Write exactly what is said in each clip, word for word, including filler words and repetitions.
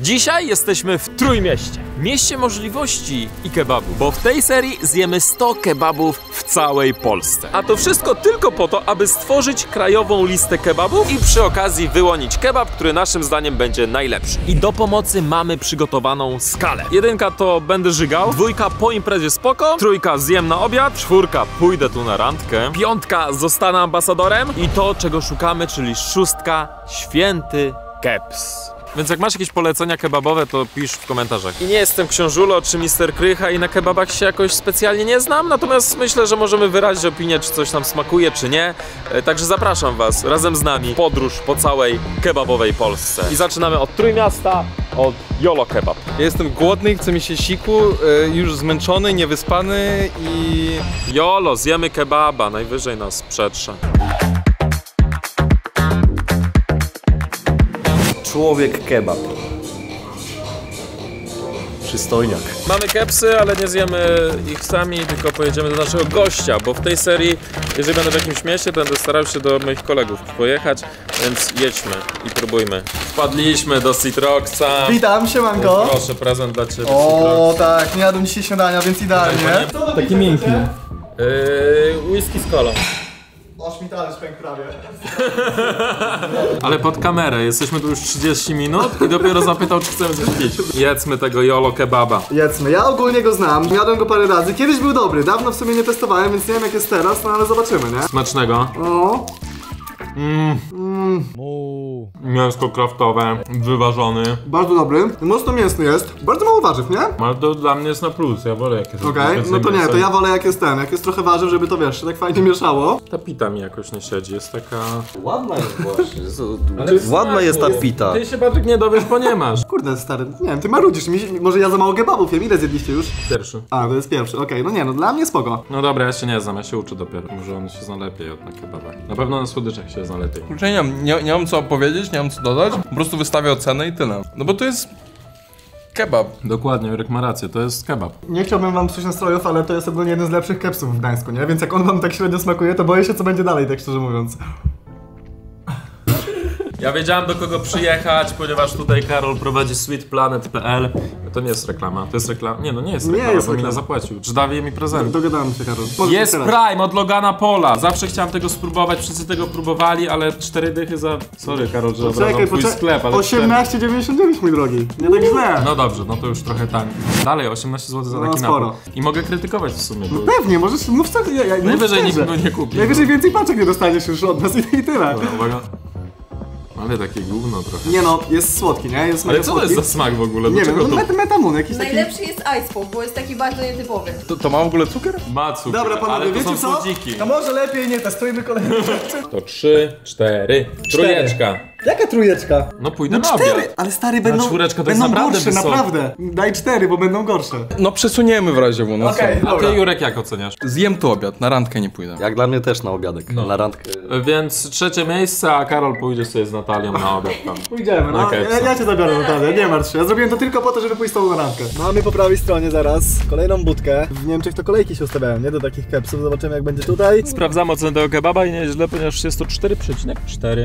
Dzisiaj jesteśmy w Trójmieście, mieście możliwości i kebabu, bo w tej serii zjemy sto kebabów w całej Polsce. A to wszystko tylko po to, aby stworzyć krajową listę kebabów i przy okazji wyłonić kebab, który naszym zdaniem będzie najlepszy. I do pomocy mamy przygotowaną skalę. Jedynka to będę żygał, dwójka po imprezie spoko, trójka zjem na obiad, czwórka pójdę tu na randkę, piątka zostanę ambasadorem i to, czego szukamy, czyli szóstka święty keps. Więc jak masz jakieś polecenia kebabowe, to pisz w komentarzach. I nie jestem książulo czy mister Krycha i na kebabach się jakoś specjalnie nie znam, natomiast myślę, że możemy wyrazić opinię, czy coś nam smakuje, czy nie. Także zapraszam was razem z nami w podróż po całej kebabowej Polsce. I zaczynamy od Trójmiasta, od Jolo Kebab. Ja jestem głodny, chce mi się siku, już zmęczony, niewyspany i... Jolo, zjemy kebaba, najwyżej nas przetrze. Człowiek kebab. Przystojniak. Mamy kepsy, ale nie zjemy ich sami, tylko pojedziemy do naszego gościa, bo w tej serii, jeżeli będę w jakimś mieście, będę starał się do moich kolegów pojechać, więc jedźmy i próbujmy. Wpadliśmy do Citroxa. Witam, siemanko. Proszę, prezent dla ciebie. O tak, nie jadłem dzisiaj śniadania, więc idealnie. Taki miękki. Yy, whisky z kolą. Aż mi talerz pękł prawie. Ale pod kamerę, jesteśmy tu już trzydzieści minut i dopiero zapytał, czy chcemy coś pić. Jedzmy tego Jolo Kebaba. Jedzmy, ja ogólnie go znam, jadłem go parę razy, kiedyś był dobry, dawno w sumie nie testowałem, więc nie wiem jak jest teraz, no ale zobaczymy, nie? Smacznego. O. Mmm. Mm. Mięsko kraftowe, wyważony. Bardzo dobry, mocno mięsny jest, bardzo mało warzyw, nie? Ale to dla mnie jest na plus, ja wolę jak jest. Okej, okay. No to nie, to ja wolę jak jest ten, jak jest trochę warzyw, żeby to wiesz, się tak fajnie mieszało. Ta pita mi jakoś nie siedzi, jest taka... Ładna jest właśnie. Ładna jest ta pita. Ty się Patryk nie dowiesz, bo nie masz. Kurde stary, nie wiem, ty marudzisz, mi, może ja za mało kebabów jem, ile zjedliście już? Pierwszy. A, to jest pierwszy, okej, okay. No nie, no dla mnie spoko. No dobra, ja się nie znam, ja się uczę dopiero. Może on się zna lepiej od na kebabach. Na pewno na słodyczach się zna lepiej. Nie, nie, nie, nie mam co opowiedzieć, nie mam co dodać, po prostu wystawię ocenę i tyle. No bo to jest... kebab. Dokładnie, Jurek ma rację, to jest kebab. Nie chciałbym wam psuć nastrojów, ale to jest ogólnie jeden z lepszych kepsów w Gdańsku, nie? Więc jak on wam tak średnio smakuje, to boję się co będzie dalej, tak szczerze mówiąc. Ja wiedziałem do kogo przyjechać, ponieważ tutaj Karol prowadzi sweet planet kropka p l. To nie jest reklama, to jest reklama. Nie no, nie jest reklama, nie jest bo reklama. Mi zapłacił. Czy daje mi prezent? Dogadałem się, Karol. Możesz jest Prime od Logana Pola. Zawsze chciałem tego spróbować, wszyscy tego próbowali, ale cztery dychy za... Sorry Karol, że obrażam twój sklep, ale... osiemnaście dziewięćdziesiąt dziewięć, mój drogi. Nie tak źle. No dobrze, no to już trochę taniej. Dalej, osiemnaście złotych za no, taki sporo. napój. I mogę krytykować w sumie. No pewnie, możesz, mów co... Ja, ja, najwyżej nikt go nie kupi. Najwyżej więcej paczek nie dostaniesz już od nas i, i tyle. No, uwaga. Ale takie gówno trochę. Nie no, jest słodki, nie? Jest ale co słodki. To jest za smak w ogóle? Nie wiem, to... met metamun jakiś taki... Najlepszy jest icepoke, bo jest taki bardzo nietypowy. To, to ma w ogóle cukier? Ma cukier, dobra panowie, ale to wiecie są co? słodziki. To może lepiej nie testujmy kolejne rzeczy. To trzy, cztery, trójeczka. Jaka trójeczka? No pójdę no na obiad. cztery, ale stary będą, czwóreczka to będą jest naprawdę gorsze, wysoko. naprawdę. Daj cztery, bo będą gorsze. No przesuniemy w razie, bo no Okej, co? A ty Jurek jak oceniasz? Zjem tu obiad, na randkę nie pójdę. Jak dla mnie też na obiadek, no. Na randkę. Więc trzecie miejsce, a Karol pójdzie sobie z Natalią na obiad tam. Pójdziemy, no. Okay, ja, ja cię zabiorę Natalię, nie martw się. Ja zrobiłem to tylko po to, żeby pójść z tobą na randkę. Mamy po prawej stronie zaraz kolejną budkę. W Niemczech to kolejki się ustawiają, nie? Do takich kepsów. Zobaczymy jak będzie tutaj. Sprawdzamy ocenę tego kebaba i nie jest źle, ponieważ jest to cztery przecinek cztery.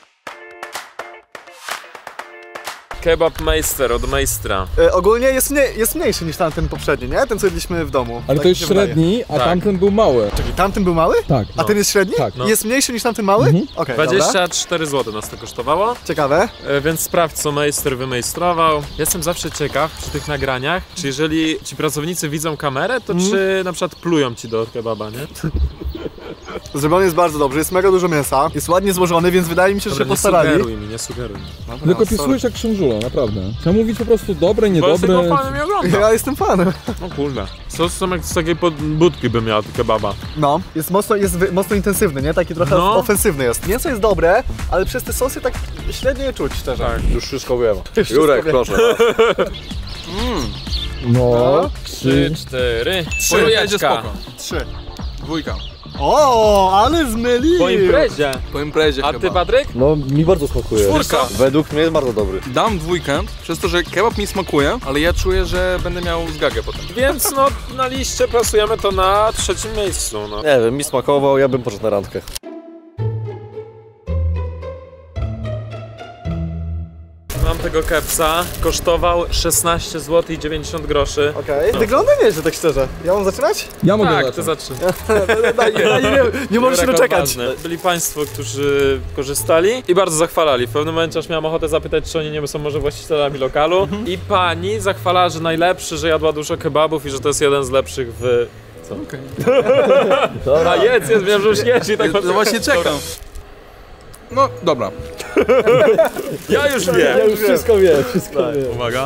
Kebab Meister od Meistra. E, ogólnie jest, mniej, jest mniejszy niż tamten poprzedni, nie? Ten co jedliśmy w domu. Ale tak to jest średni, wydaje. a tak. tamten był mały. Czyli tamten był mały? Tak. A ten jest średni? Tak. No. Jest mniejszy niż tamten mały? Mhm. Okej, okay, dwadzieścia cztery złote nas to kosztowało. Ciekawe. E, więc sprawdź co Meister wymejstrował. Jestem zawsze ciekaw przy tych nagraniach, czy jeżeli ci pracownicy widzą kamerę, to mm. czy na przykład plują ci do kebaba, nie? Zrobiony jest bardzo dobrze, jest mega dużo mięsa, jest ładnie złożony, więc wydaje mi się, że dobra, się postarali. Nie sugeruj mi, nie sugeruj mi. Dobra, tylko pisujesz jak książula, naprawdę. Trzeba mówić po prostu dobre, niedobre. Bo fanem mnie ogląda. Ja jestem fanem. No kurde. Sos są jak z takiej budki bym miał kebaba. No, jest mocno, jest wy, mocno intensywny, nie? Taki trochę no. ofensywny jest. Mięso jest dobre, ale przez te sosy tak średnio je czuć, szczerze. Tak. Już wszystko wiem. Wszystko Jurek, wiem. proszę. mm. No, trzy, cztery, trójeczka. Trzy. Dwójka. O, ale zmylił! Po imprezie. Po imprezie A chyba. ty Patryk? No, mi bardzo smakuje. Czwórka. Według mnie jest bardzo dobry. Dam dwójkę, przez to, że kebab mi smakuje, ale ja czuję, że będę miał zgagę potem. Więc no na liście plasujemy to na trzecim miejscu. No. Nie wiem, mi smakował, ja bym poszedł na randkę. Mam te tego kepsa kosztował szesnaście złotych i dziewięćdziesiąt groszy. Okej. Okay. Wygląda nieźle, tak szczerze. Ja mam zaczynać? Ja mogę Tak, zacząć. to zacznij. Daj, daj, nie, nie możesz się doczekać. Byli państwo, którzy korzystali i bardzo zachwalali. W pewnym momencie aż miałam ochotę zapytać, czy oni nie są może właścicielami lokalu. I pani zachwalała, że najlepszy, że jadła dużo kebabów i że to jest jeden z lepszych w... Co? Dobra. A jedz, jedz, wiem, że już jedz i tak... No właśnie czekam. No, dobra. Ja już wiem. Ja już wszystko wiem, wszystko wiem. Uwaga.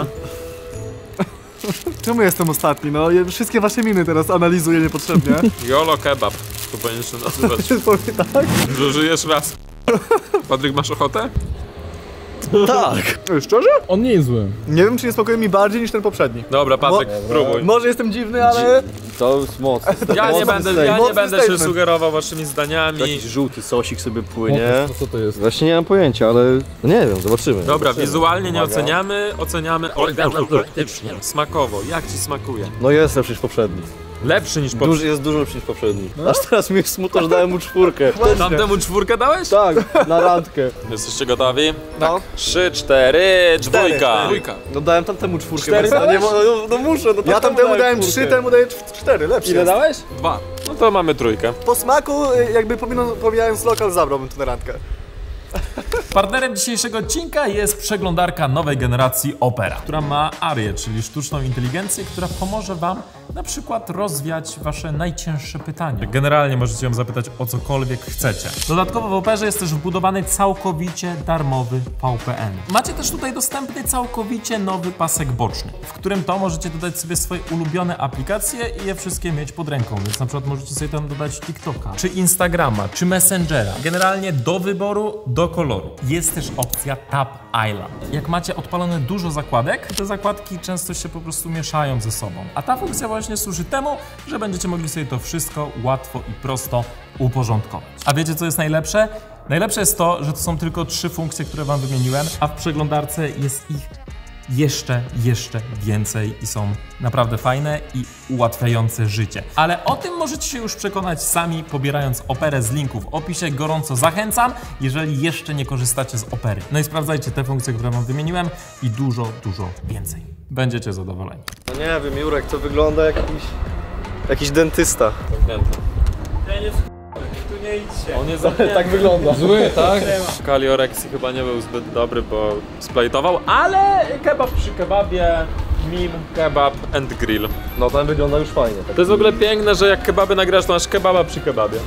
Czemu jestem ostatni? No, ja wszystkie wasze miny teraz analizuję niepotrzebnie. Jolo kebab. To powinien się nazywać. Powiem tak? Że żyjesz raz. Patryk, masz ochotę? Tak. Szczerze? On nie jest zły. Nie wiem, czy nie smakuje mi bardziej niż ten poprzedni. Dobra, Patryk, Mo- próbuj. Może jestem dziwny, ale... To jest mocne. Ja nie będę, ja nie Mocny będę się statement. sugerował waszymi zdaniami. Jakiś żółty sosik sobie płynie. To co to jest? Właśnie nie mam pojęcia, ale no nie wiem, zobaczymy. Dobra, zobaczymy. wizualnie nie Uwaga. oceniamy, oceniamy smakowo. Jak ci smakuje? No jest lepszy niż poprzedni. Lepszy niż pod... Duży, jest dużo lepszy niż poprzedni. Aż teraz mi jest smutno, że dałem mu czwórkę. Tamtemu czwórkę dałeś? Tak, na randkę. Jesteście gotowi? No. Trzy, cztery, dwójka. Dwójka. No dałem tamtemu czwórkę. Cztery bo- no, nie, dałeś? mo- no, no muszę, no Ja tam temu dałem czwórkę. trzy, temu daję cz- cztery, lepszy Ile jest. dałeś? Dwa. No to mamy trójkę. Po smaku, y, jakby pomimo- pomijając lokal, zabrałbym tu na randkę. Partnerem dzisiejszego odcinka jest przeglądarka nowej generacji Opera, która ma Arię, czyli sztuczną inteligencję, która pomoże wam na przykład rozwiać wasze najcięższe pytania. Generalnie możecie ją zapytać o cokolwiek chcecie. Dodatkowo w Operze jest też wbudowany całkowicie darmowy V P N. Macie też tutaj dostępny całkowicie nowy pasek boczny, w którym to możecie dodać sobie swoje ulubione aplikacje i je wszystkie mieć pod ręką, więc na przykład możecie sobie tam dodać TikToka, czy Instagrama, czy Messengera. Generalnie do wyboru, do koloru. Jest też opcja Tap Island. Jak macie odpalone dużo zakładek, te zakładki często się po prostu mieszają ze sobą. A ta funkcja właśnie służy temu, że będziecie mogli sobie to wszystko łatwo i prosto uporządkować. A wiecie, co jest najlepsze? Najlepsze jest to, że to są tylko trzy funkcje, które wam wymieniłem, a w przeglądarce jest ich jeszcze, jeszcze więcej i są naprawdę fajne i ułatwiające życie. Ale o tym możecie się już przekonać sami, pobierając Operę z linku w opisie. Gorąco zachęcam, jeżeli jeszcze nie korzystacie z Opery. No i sprawdzajcie te funkcje, które wam wymieniłem i dużo, dużo więcej. Będziecie zadowoleni. No nie wiem, Jurek, to wygląda jak jakiś, jakiś dentysta. On jest zamknięty. Tak wygląda. Zły, tak? Kalioreksji chyba nie był zbyt dobry, bo splajtował, ale kebab przy kebabie, mim, kebab and grill. No ten wygląda już fajnie. Tak. To jest w ogóle piękne, że jak kebaby nagrasz, to masz kebaba przy kebabie.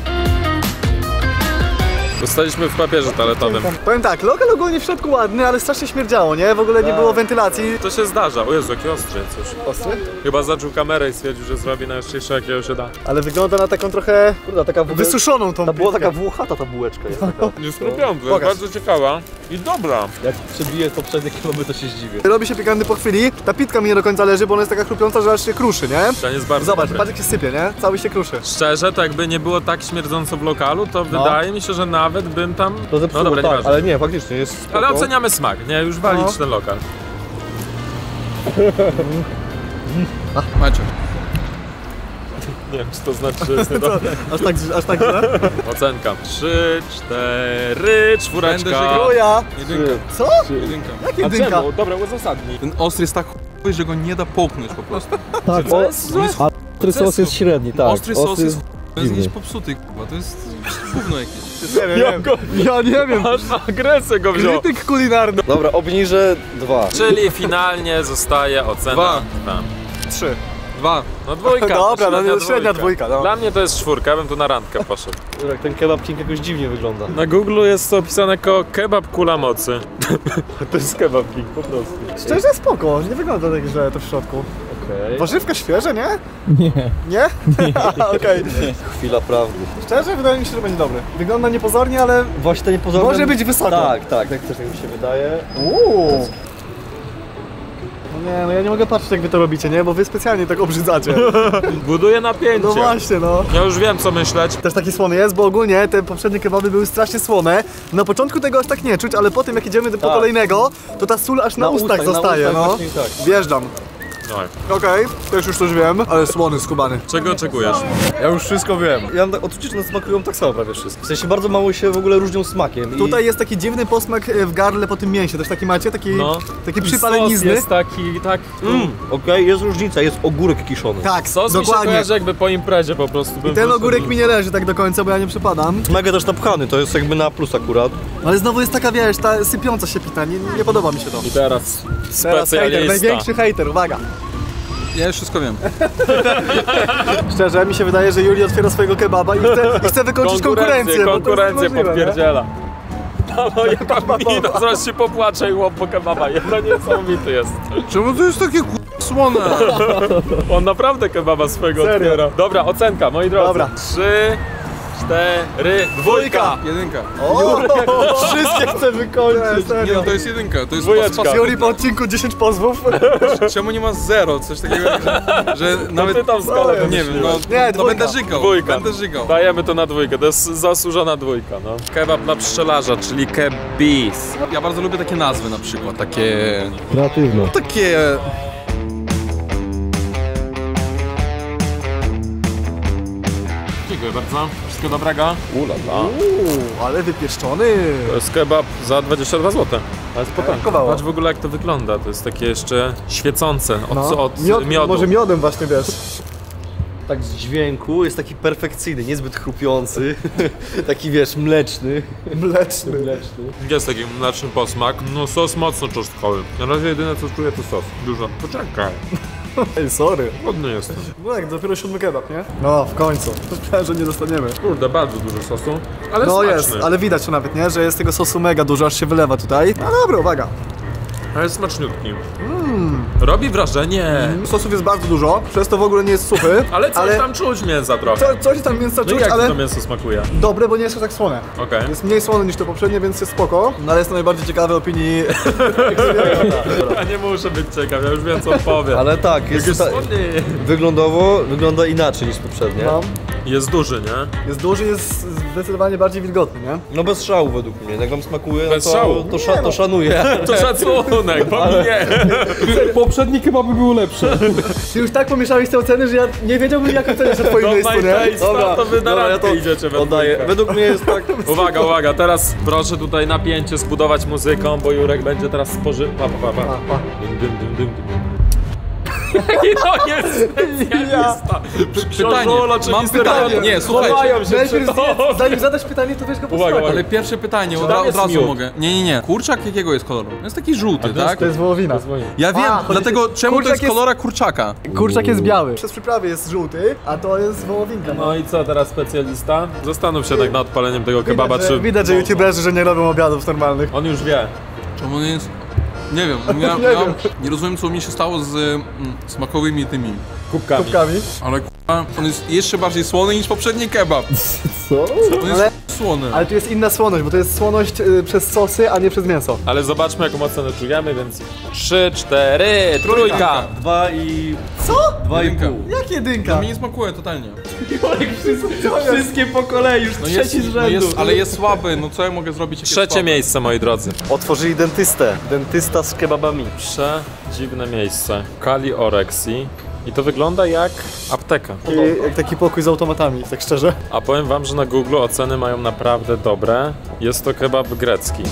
Zostaliśmy w papierze toaletowym. Powiem tak, lokal ogólnie w środku ładny, ale strasznie śmierdziało, nie? W ogóle nie było wentylacji. To się zdarza. O Jezu, jaki ostry coś. Ostry? Chyba zaczął kamerę i stwierdził, że zrobi najostrzejsze jakiego się da. Ale wygląda na taką trochę Kurde, taka w ogóle... wysuszoną tą Ta była pizzę. taka włochata ta bułeczka jest taka. Nie skropiący, jest Pokaż. bardzo ciekawa i dobra. Jak przebiję poprzednie kilometry, to się zdziwię. Robi się pikantny po chwili. Ta pitka mi nie do końca leży, bo ona jest taka chrupiąca, że aż się kruszy, nie? Ten jest bardzo Zobacz, dobry. patrz jak się sypie, nie? Cały się kruszy. Szczerze, to jakby nie było tak śmierdząco w lokalu, to wydaje mi się, że nawet bym tam... To zepsuło, no dobra, tak, nieważne. ale nie, faktycznie jest spoko. Ale oceniamy smak, nie? Już walić No. ten lokal. Macie. Nie wiem, czy to znaczy, że jest niedobre. Aż tak, aż tak źle? Ocenka. Trzy, cztery, czwóreczka. Będę żegnał. Chuja! Jedynka. Co? Jedynka. Jakie A dynka? czemu? Dobra, uzasadnij. Ten ostry jest tak chuj, że go nie da połknąć po prostu. Tak, To jest złe. ostry sos jest średni, tak. Ostry sos jest chuj. To jest dziwny. jakiś popsuty, kurwa. To jest gówno jakieś. Nie wiem, nie wiem. Ja nie wiem. Aż na agresję go wziął. Krytyk kulinarny. Dobra, obniżę dwa. Czyli finalnie zostaje ocena. Dwa. Dwa. Trzy. Dwa. No dwójka. Dobra, no średnia średnia dwójka, no. Dla mnie to jest czwórka, ja bym tu na randkę poszedł. Jurek, ten kebab king jakoś dziwnie wygląda. Na Google jest to opisane jako kebab kula mocy. To jest kebab king po prostu. Szczerze spoko, nie wygląda tak źle to w środku. Okej. Warzywka świeże, nie? Nie. Nie? Okej. Chwila prawdy. Szczerze wydaje mi się, że będzie dobry. Wygląda niepozornie, ale Właśnie to niepozorne... może być wysoko. Tak, tak, tak też tak mi się wydaje. Uuu. No nie, no ja nie mogę patrzeć jak wy to robicie, nie? Bo wy specjalnie tak obrzydzacie. Buduje napięcie. No właśnie, no. Ja już wiem co myśleć. Też taki słony jest, bo ogólnie te poprzednie kebaby były strasznie słone. Na początku tego aż tak nie czuć, ale potem jak idziemy do po Tak. kolejnego, to ta sól aż na, ustach, ustach, na zostaje, ustach no. właśnie tak. Wjeżdżam. Dawaj. Okej, też już coś wiem, ale słony skubany. Czego oczekujesz? Ja już wszystko wiem. Ja mam tak odczucie, że smakują tak samo prawie wszystko. W sensie bardzo mało się w ogóle różnią smakiem. I... Tutaj jest taki dziwny posmak e, w gardle po tym mięsie, też taki macie, taki, No. taki I przypalenizny. sos jest taki, tak... Mm, Okej, jest różnica, jest ogórek kiszony. Tak, Sos mi się dokładnie. kojarzy jakby po imprezie po prostu. Bym Ten poszedł. ogórek mi nie leży tak do końca, bo ja nie przypadam. Mega też napchany, to jest jakby na plus akurat. Ale znowu jest taka, wiesz, ta sypiąca się pita, nie, nie podoba mi się to. I teraz Teraz hejter, specjalista. największy hejter, uwaga. Ja już wszystko wiem. Szczerze, mi się wydaje, że Juli otwiera swojego kebaba i chce, i chce wykończyć konkurencję. bo to jest konkurencję niemożliwe, podpierdziela. No jaka mina, zaraz się popłacze i łop po kebaba, no niesamowity jest. Czemu to jest takie k***a słone? On naprawdę kebaba swojego Serio? otwiera. Dobra, ocenka, moi drodzy. Dobra. Trzy, cztery, dwójka. Jedynka. nie? Wszystkie chce wykończyć. Nie no, Serio. to jest jedynka, to jest Dwójeczka. pas- Juli po odcinku dziesięć pozwów. Czemu nie ma zero? Coś takiego, że, że nawet... ty tam skalę Nie wiem, no, Nie, no dwójka. będę żygał, Dwójka. będę żygał. Dajemy to na dwójkę, to jest zasłużona dwójka, no. Kebab na pszczelarza, czyli kebis. Ja bardzo lubię takie nazwy na przykład, takie... Kreatywne. Takie... Dziękuję bardzo. Wszystkiego dobrego. Ulala. Uuu, ale wypieszczony. To jest kebab za dwadzieścia dwa złote. Ale spokojnie. Kowało. Patrz w ogóle jak to wygląda. To jest takie jeszcze świecące od, No. od Miod, miodu. Może miodem właśnie, wiesz. Tak z dźwięku jest taki perfekcyjny, niezbyt chrupiący. Taki wiesz, mleczny. Mleczny. Mleczny. Jest taki mleczny posmak. No sos mocno czosnkowy. Na razie jedyne co czuję to sos. Dużo. Poczekaj. Ej, sorry. Głodny jestem. No jak, dopiero siódmy kebab, nie? No, w końcu. Myślałem, że nie dostaniemy. Kurde, bardzo dużo sosu. Ale No smaczny. jest, ale widać to nawet, nie? Że jest tego sosu mega dużo, aż się wylewa tutaj. No dobra, uwaga. Ale smaczniutki. Robi wrażenie. Sosów jest bardzo dużo, przez to w ogóle nie jest suchy. Ale coś tam czuć mięsa trochę. Co, coś tam mięsa No i czuć, jak ale to mięso smakuje? dobre, bo nie jest to tak słone. Okej. Jest mniej słone niż to poprzednie, więc jest spoko. No ale jest to najbardziej ciekawe opinii. Ja nie muszę być ciekaw, ja już wiem co odpowiem. Ale tak, jest Jest ta... słodny. wyglądowo wygląda inaczej niż poprzednie. No, Jest duży, nie? jest duży, jest zdecydowanie bardziej wilgotny, nie? No bez szału według mnie, jak wam smakuje, Bez to, szału. to, sza, to szanuję. To szacunek, bo mi nie. Poprzednie kebaby były lepsze. Ty już tak pomieszałeś te oceny, że ja nie wiedziałbym jak oceniać na twoim No miejscu, nie? najtaste, to wy na dobra, ja randkę to idziecie we oddaję. dwójkę. Według mnie jest tak... Uwaga, uwaga, teraz proszę tutaj napięcie zbudować muzyką, bo Jurek będzie teraz spoży... Pa, pa, pa, pa. pa. Dym, dym, dym, dym, dym. I to jest specjalista. Pytanie, mam pytanie. Nie, słuchajcie. Chowają się Najpierw przed zjedz, zanim zadasz pytanie, to weź go Uwaga, posłuchaj. uwaga. Ale pierwsze pytanie, od, tam od jest razu miód? mogę. Nie, nie, nie. Kurczak jakiego jest koloru? Jest taki żółty, tak? To jest wołowina. Ja wiem, A, chodzi- dlatego czemu kurczak to jest jest- kolora kurczaka? Kurczak jest biały. Przez przyprawy jest żółty, a to jest wołowinka. No i co teraz specjalista? Zastanów się tak nad odpaleniem tego kebaba, Widać, że, czy... widać, że youtuberzy, że nie robią obiadów normalnych. On już wie. Czemu on jest... Nie wiem, ja, Nie ja wiem. nie rozumiem co mi się stało z mm, smakowymi tymi. Kubkami. Kubkami. Ale k***a, on jest jeszcze bardziej słony niż poprzedni kebab. Co? On jest Ale, słony. ale tu jest inna słonność, bo to jest słonność y, przez sosy, a nie przez mięso. Ale zobaczmy jaką ocenę czujemy, więc... Trzy, cztery, trójka! Dwa i... Co? Dwa i Jedynka. pół. Jak jedynka? Mi nie smakuje totalnie. Wszystkie po kolei, już No jest, no jest, ale jest słaby, no co ja mogę zrobić? jak jest Trzecie słaby? miejsce, moi drodzy. Otworzyli dentystę. Dentysta z kebabami. Przedziwne miejsce. Kali Orexi. I to wygląda jak apteka. I, jak taki pokój z automatami, tak szczerze. A powiem wam, że na Google oceny mają naprawdę dobre. Jest to kebab grecki.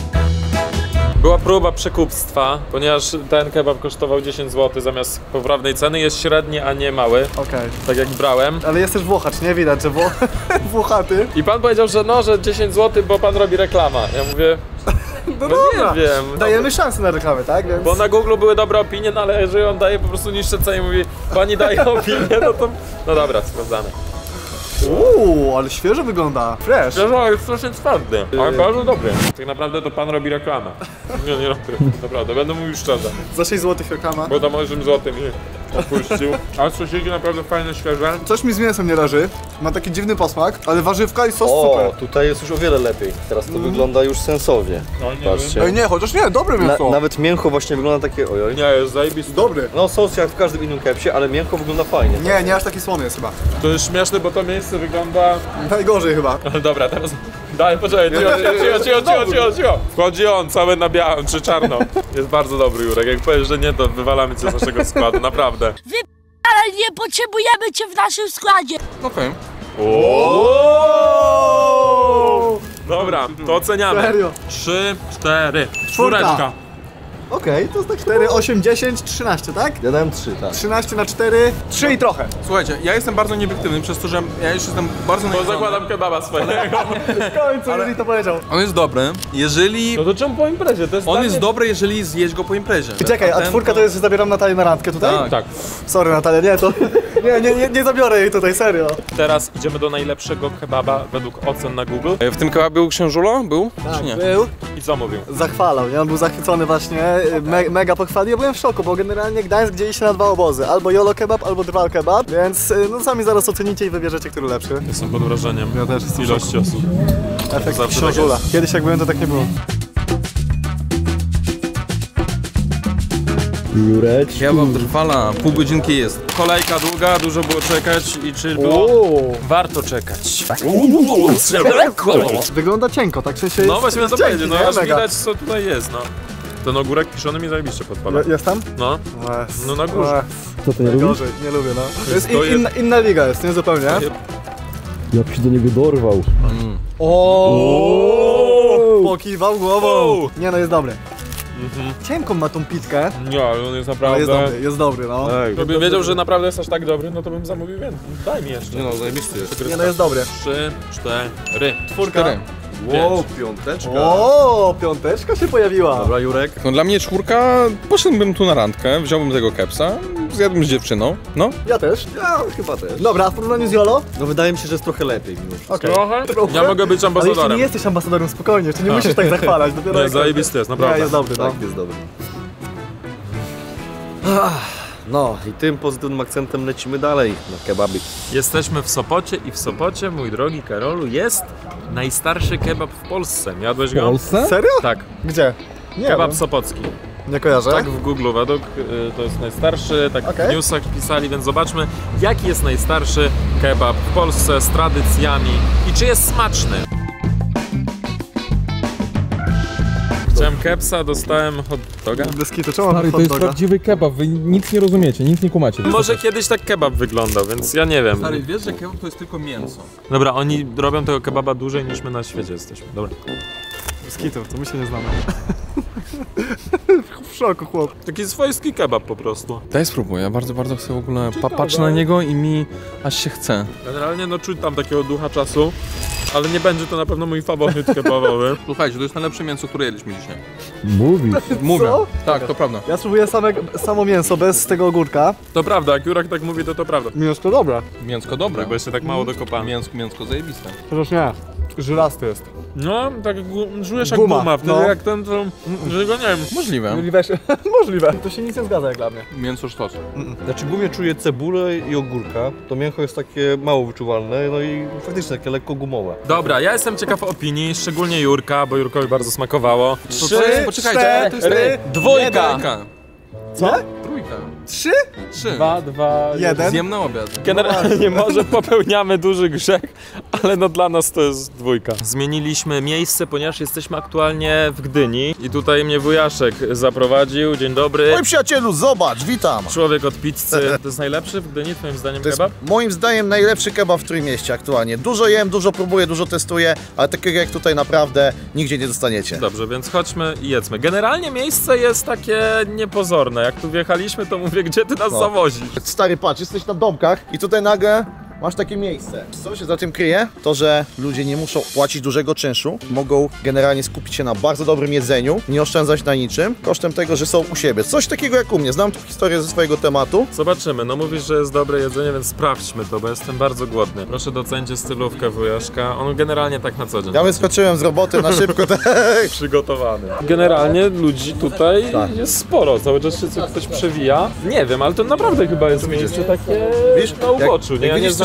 Była próba przekupstwa, ponieważ ten kebab kosztował dziesięć złotych zamiast poprawnej ceny. Jest średni, a nie mały, Okej. tak jak brałem. Ale jest też Włochacz, nie? Widać, że Wło... Włochaty. I pan powiedział, że no, że dziesięć złotych, bo pan robi reklamę. Ja mówię, No, no dobra. nie wiem. Dajemy szansę na reklamę, tak? Więc... Bo na Google były dobre opinie, no ale jeżeli on daje po prostu niższe ceny i mówi, pani daje opinię, no to... No dobra, sprawdzamy. Uuu, ale świeżo wygląda. Fresh. Szczerze, jest strasznie twardy, ale bardzo dobry. Tak naprawdę to pan robi reklamę. Nie, nie robię. Naprawdę, będę mówił szczerze. Za sześć złotych reklama. Bo tam osiem złotych mi odpuścił. Ale sosiki naprawdę fajne, świeże. Coś mi z mięsem nie leży. Ma taki dziwny posmak, ale warzywka i sos O, super. tutaj jest już o wiele lepiej. Teraz to wygląda już sensownie. No nie Patrzcie. Ej, nie, chociaż nie, dobre Na, mięso. nawet mięcho właśnie wygląda takie ojoj. Nie, jest zajebisty. Dobry. No sos jak w każdym innym kepsie, ale mięcho wygląda fajnie. Nie, nie aż taki słony jest chyba. To jest śmieszne, bo to miejsce wygląda... Najgorzej chyba. Ale dobra, teraz Daj, poczekaj, cicho, cicho, cicho, cicho, cicho, cicho. Wchodzi on, cały na białym czy czarno. Jest bardzo dobry, Jurek. Jak powiesz, że nie, to wywalamy cię z naszego składu, naprawdę. Ale nie potrzebujemy cię w naszym składzie. Okej. Dobra, to oceniamy. Serio? Trzy, cztery. Czwóreczka. Okej, to jest tak cztery, osiem, dziesięć, trzynaście, tak? Ja dałem trzy, tak. trzynaście na cztery, trzy i trochę. Słuchajcie, ja jestem bardzo nieobiektywny przez to, że ja już jestem bardzo Bo najeżdżony. zakładam kebaba swojego. W końcu, jeżeli to powiedział. On jest dobry, jeżeli... No to czemu po imprezie? To jest On dla jest mnie- dobry, jeżeli zjeść go po imprezie. I czekaj, a ten czwórka to jest, że zabieram Natalię na randkę tutaj? Tak. Tak. Sorry Natalia, nie, to... Nie, nie, nie, nie zabiorę jej tutaj, serio. Teraz idziemy do najlepszego kebaba według ocen na Google. W tym kebabie był księżulo? Był? Czy nie? Był, I co mówił? zachwalał, nie? On był zachwycony właśnie, me, mega pochwalił. Ja byłem w szoku, bo generalnie Gdańsk dzieli się na dwa obozy. Albo Jolo Kebab, albo Drwal Kebab, więc no sami zaraz ocenicie i wybierzecie, który lepszy. Jestem pod wrażeniem. Ja też jestem w ilości osób. Efekt Zawsze książula. tak jest. Kiedyś jak byłem, to tak nie było. Jurek. Kebab Drwala, pół godzinki jest. Kolejka długa, dużo było czekać i czy było Uuu, warto czekać? wygląda cienko, tak w sensie No jest, właśnie miałem to cienki, powiedzieć, no nie? aż Mega. widać co tutaj jest, no. Ten ogórek kiszony mi zajebiście podpada. Je- Jest tam? No, Yes. no na górze. Co ty nie Yes. lubisz? Gorzej, nie lubię, no. To jest To in, jest- inna, inna liga jest, nie zupełnie. Ja bym się do niego dorwał. O, pokiwał głową. O. Nie no, jest dobry. Cienką ma tą pitkę, Nie, ale on jest ale naprawdę... jest dobry, jest dobry, no. Gdybym wiedział, że naprawdę jest aż tak dobry, no to bym zamówił więcej. Daj mi jeszcze. Nie no, zajebisty jest. Nie no, jest dobry. Trzy, cztery. Czwórka. Cztery. Wow, piąteczka. O, piąteczka się pojawiła. Dobra, Jurek. No dla mnie czwórka, poszedłbym tu na randkę, wziąłbym tego kepsa, zjadłbym z dziewczyną, no. Ja też. Ja chyba też. Dobra, a w porównaniu z Jolo? No wydaje mi się, że jest trochę lepiej mimo wszystko. Okej. Trochę? Ja mogę być Ale jeszcze ambasadorem. nie jesteś ambasadorem, spokojnie, jeszcze nie musisz tak zachwalać. Dopiero Nie, jak- zajebisty jest, Nie, naprawdę. jest dobry, no. Tak, jest dobry. No i tym pozytywnym akcentem lecimy dalej na kebaby. Jesteśmy w Sopocie i w Sopocie, mój drogi Karolu, jest najstarszy kebab w Polsce. Jadłeś W go? Polsce? Serio? Tak. Gdzie? Nie Kebab wiem. sopocki. Nie kojarzę. Tak w Google według y, to jest najstarszy, tak Okej. w newsach pisali, więc zobaczmy jaki jest najstarszy kebab w Polsce z tradycjami i czy jest smaczny. Chciałem kepsa, dostałem hot doga. Bez kitu, czemu mam Stary, to hot jest doga? prawdziwy kebab, wy nic nie rozumiecie, nic nie kumacie. Może kiedyś tak kebab wyglądał, więc ja nie wiem. Stary, wiesz, że kebab to jest tylko mięso. Dobra, oni robią tego kebaba dłużej niż my na świecie jesteśmy. Dobra. Bez kitu, to my się nie znamy. W szoku, chłop. Taki swojski kebab po prostu. Daj spróbuję, ja bardzo, bardzo chcę w ogóle patrzeć na niego i mi aż się chce. Generalnie no czuć tam takiego ducha czasu, ale nie będzie to na pewno mój faworyt kebabowy. Słuchajcie, to jest najlepsze mięso, które jedliśmy dzisiaj. Mówisz. Mówię. Co? Tak, to prawda. Ja spróbuję same, samo mięso, bez tego ogórka. To prawda, jak Jurek tak mówi, to to prawda. Mięsko dobre. Mięsko dobre. Bo jeszcze tak mało dokopane. Mięsko, mięsko zajebiste. Chociaż nie. Żylasty jest. No, tak gu- żujesz jak Guma, guma, wtedy no. jak ten, to, że go nie wiem. Możliwe. Możliwe. Możliwe. To się nic nie zgadza jak dla mnie. Mięso sztos. Znaczy gumie czuję cebulę i ogórka. To mięcho jest takie mało wyczuwalne, no i faktycznie takie lekko gumowe. Dobra, ja jestem ciekaw opinii, szczególnie Jurka, bo Jurkowi bardzo smakowało. Trzy, poczekajcie, cztery, Dwójka! Trójka. Co? Trójka. Trzy? Trzy. Dwa, dwa, Jeden. Zjem na obiad. Generalnie może popełniamy duży grzech, ale no dla nas to jest dwójka. Zmieniliśmy miejsce, ponieważ jesteśmy aktualnie w Gdyni i tutaj mnie wujaszek zaprowadził. Dzień dobry. Oj przyjacielu, zobacz, witam! Człowiek od pizzy. To jest najlepszy w Gdyni, twoim zdaniem, To jest kebab? moim zdaniem najlepszy kebab w Trójmieście aktualnie. Dużo jem, dużo próbuję, dużo testuję, ale takiego jak tutaj naprawdę nigdzie nie dostaniecie. Dobrze, więc chodźmy i jedzmy. Generalnie miejsce jest takie niepozorne. Jak tu wjechaliśmy, to mówię, gdzie ty nas No. zawozisz? Stary, patrz, jesteś na domkach i tutaj nagle masz takie miejsce. Co się za tym kryje? To, że ludzie nie muszą płacić dużego czynszu, mogą generalnie skupić się na bardzo dobrym jedzeniu, nie oszczędzać na niczym, kosztem tego, że są u siebie. Coś takiego jak u mnie. Znam tą historię ze swojego tematu. Zobaczymy. No mówisz, że jest dobre jedzenie, więc sprawdźmy to, bo jestem bardzo głodny. Proszę docencie stylówkę wujaszka. On generalnie tak na co dzień. Ja wyskoczyłem z roboty na szybko, tak. Przygotowany. Generalnie ludzi tutaj jest sporo. Cały czas się ktoś przewija. Nie wiem, ale to naprawdę chyba jest miejsce takie Widzisz, na uboczu. jak, Nie, jak ja nie widzisz znam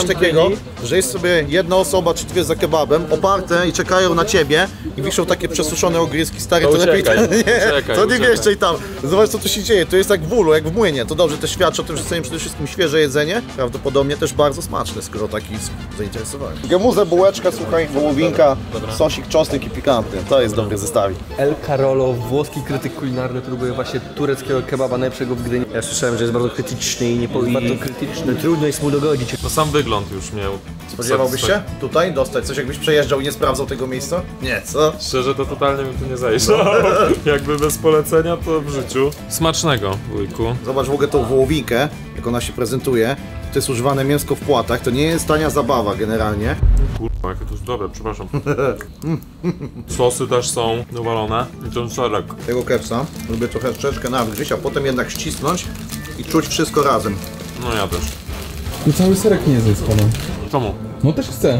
coś takiego, że jest sobie jedna osoba czy dwie za kebabem, oparte i czekają na ciebie i wiszą takie przesuszone ogryski, stary, To to lepiej uciekaj, nie, uciekaj, to nie uciekaj. wieszczej tam. Zobacz, co tu się dzieje, to jest jak w ulu, jak w młynie, to dobrze też świadczy o tym, że chcemy przede wszystkim świeże jedzenie, prawdopodobnie też bardzo smaczne, skoro taki zainteresowany. Gemuzę, bułeczka, słuchaj, wołowinka, sosik, czosnek i pikantny, to jest dobry zestawik. El Carolo, włoski krytyk kulinarny, próbuje właśnie tureckiego kebaba najlepszego w Gdyni. Ja słyszałem, że jest bardzo krytyczny i nie po... bardzo krytyczny. Trudno jest mu dogodzić. To sam wygląd już miał. Spodziewałbyś się tutaj dostać coś, jakbyś przejeżdżał i nie sprawdzał tego miejsca? Nie, co? Szczerze to totalnie mi tu nie zajrzał. Jakby bez polecenia to w życiu. Smacznego, wujku. Zobacz w ogóle tą wołowinkę, jak ona się prezentuje. To jest używane mięsko w płatach, to nie jest tania zabawa generalnie. Kurwa, jakie to jest dobre, przepraszam. Sosy też są dowalone i ten serek. Tego kepsa lubię trochę troszeczkę nawgryźć, a potem jednak ścisnąć i czuć wszystko razem. No ja też. Tu cały serek nie jest zespolony. Czemu? No też chcę.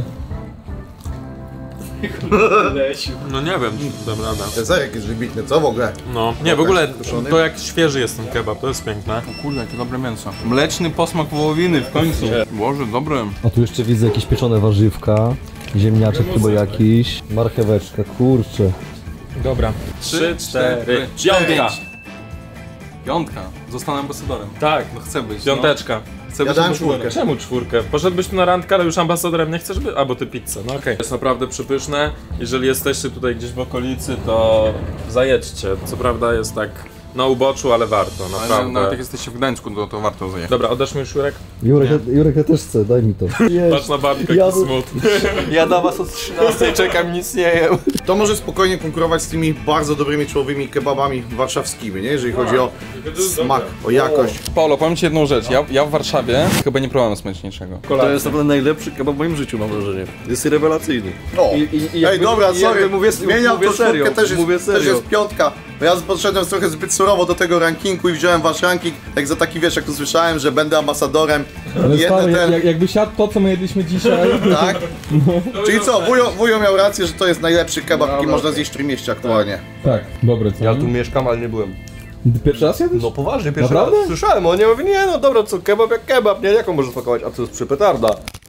No nie wiem, czy dam radę. Ten serek jest wybitny, co w ogóle? No, nie, w ogóle Tuszony? to jak świeży jest ten kebab, to jest piękne. O kurde, jakie dobre mięso. Mleczny posmak wołowiny w końcu. Boże, dobre. A tu jeszcze widzę jakieś pieczone warzywka, ziemniaczek chyba jakiś, marcheweczka, kurczę. Dobra. Trzy, cztery, piątka. Piątka. Zostanę ambasadorem. Tak, No chcę być. piąteczka. Chcę Ja być dałem ambasadorem. czwórkę. Czemu czwórkę? Poszedłbyś tu na randkę, ale już ambasadorem nie chcesz być? Albo ty pizzę, no okej. Jest naprawdę przypyszne. Jeżeli jesteście tutaj gdzieś w okolicy, to zajedźcie. Co prawda jest tak na uboczu, ale warto, Ale naprawdę. nawet jak jesteście w Gdańsku, to, to warto zajechać. Dobra, oddasz mi już Jurek? Jurek, ja, Jurek, ja też chcę, daj mi to. Patrz na Bartka, Ja jaki bym- smutny. Ja na was od trzynastej czekam, nic nie jem. To może spokojnie konkurować z tymi bardzo dobrymi czołowymi kebabami warszawskimi, nie? Jeżeli chodzi o smak, o jakość. Paulo, powiem ci jedną rzecz. Ja, ja w Warszawie chyba nie próbowałem smaczniejszego. To jest naprawdę najlepszy kebab w moim życiu, mam wrażenie. Jest rewelacyjny. O. I, i, i Ej, jakby- dobra, i sorry, jakby mówię, zmieniam mówię to serio, czwórkę, też jest, mówię też serio. jest piątka. Bo ja podszedłem trochę zbyt surowo do tego rankingu i wziąłem wasz ranking, jak za taki wiesz, jak tu słyszałem, że będę ambasadorem. Ale Jeden stary, ten, jak, jakby siadł to, co my jedliśmy dzisiaj. tak? Czyli co, wujo, wujo miał rację, że to jest najlepszy kebab, jaki można zjeść w Trójmieście aktualnie. Tak, dobre co? Ja tu mieszkam, ale nie byłem. Pierwszy raz jadłeś? No poważnie, pierwszy Naprawdę? raz słyszałem, on nie mówi, nie no dobra, co kebab jak kebab, nie, jaką może smakować, a to jest przypetarda.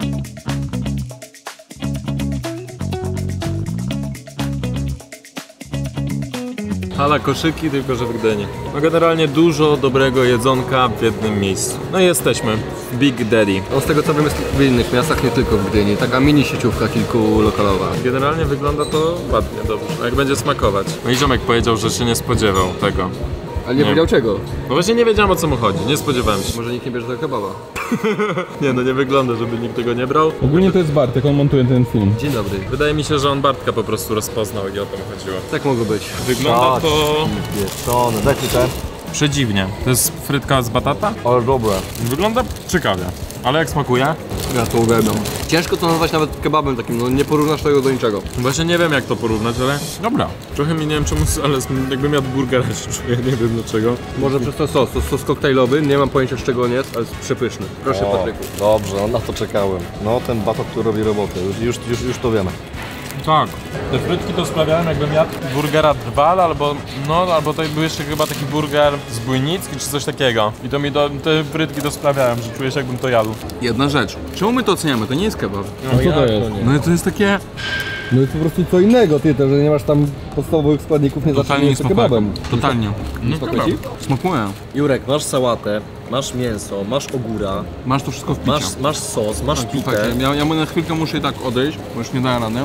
Hala koszyki, tylko że w Gdyni. No generalnie dużo dobrego jedzonka w jednym miejscu. No i jesteśmy w Big Daddy. No z tego co wiem jest w innych miastach, nie tylko w Gdyni, taka mini sieciówka kilkulokalowa. Generalnie wygląda to ładnie, dobrze. A jak będzie smakować? No i ziomek powiedział, że się nie spodziewał tego. Ale nie, Nie. wiedział czego? No właśnie nie wiedziałem, o co mu chodzi, nie spodziewałem się. Może nikt nie bierze tego kebaba. Nie no, nie wygląda, żeby nikt tego nie brał. Ogólnie to jest Bartek, on montuje ten film. Dzień dobry. Wydaje mi się, że on Bartka po prostu rozpoznał i o to mu chodziło. Tak mogło być. Wygląda to Pieczone, daj mi ten. przedziwnie. To jest frytka z batata? Ale dobre. Wygląda ciekawie. Ale jak smakuje? Ja to uwielbiam. Ciężko to nazwać nawet kebabem takim, no nie porównasz tego do niczego. Właśnie nie wiem jak to porównać, ale dobra. Trochę mi nie wiem czemu, ale jakbym jadł burgera się czuję, nie wiem dlaczego. Może przez ten sos, to jest sos koktajlowy, nie mam pojęcia z czego on jest, ale jest przepyszny. Proszę O, Patryku. Dobrze, no na to czekałem. No ten batok tu robi robotę, już, już, już, już to wiemy. Tak. Te frytki to sprawiałem jakbym jadł burgera drwal albo, no, albo to był jeszcze chyba taki burger z Bujnicki czy coś takiego. I to mi do, te frytki to sprawiałem, że czuję się jakbym to jadł. Jedna rzecz. Czemu my to oceniamy? To nie jest kebab. No co to jest? No to jest takie... No jest po prostu co innego, ty, to, że nie masz tam podstawowych składników, nie znaczy, Totalnie nie nie jest to smakuje. kebabem. Totalnie. No, Smakuje ci? Smakuje. Jurek, masz sałatę, masz mięso, masz ogóra, Masz to wszystko w picie. masz, masz sos, masz pitę. Tak, ja, ja na chwilkę muszę i tak odejść, bo już nie daję rady.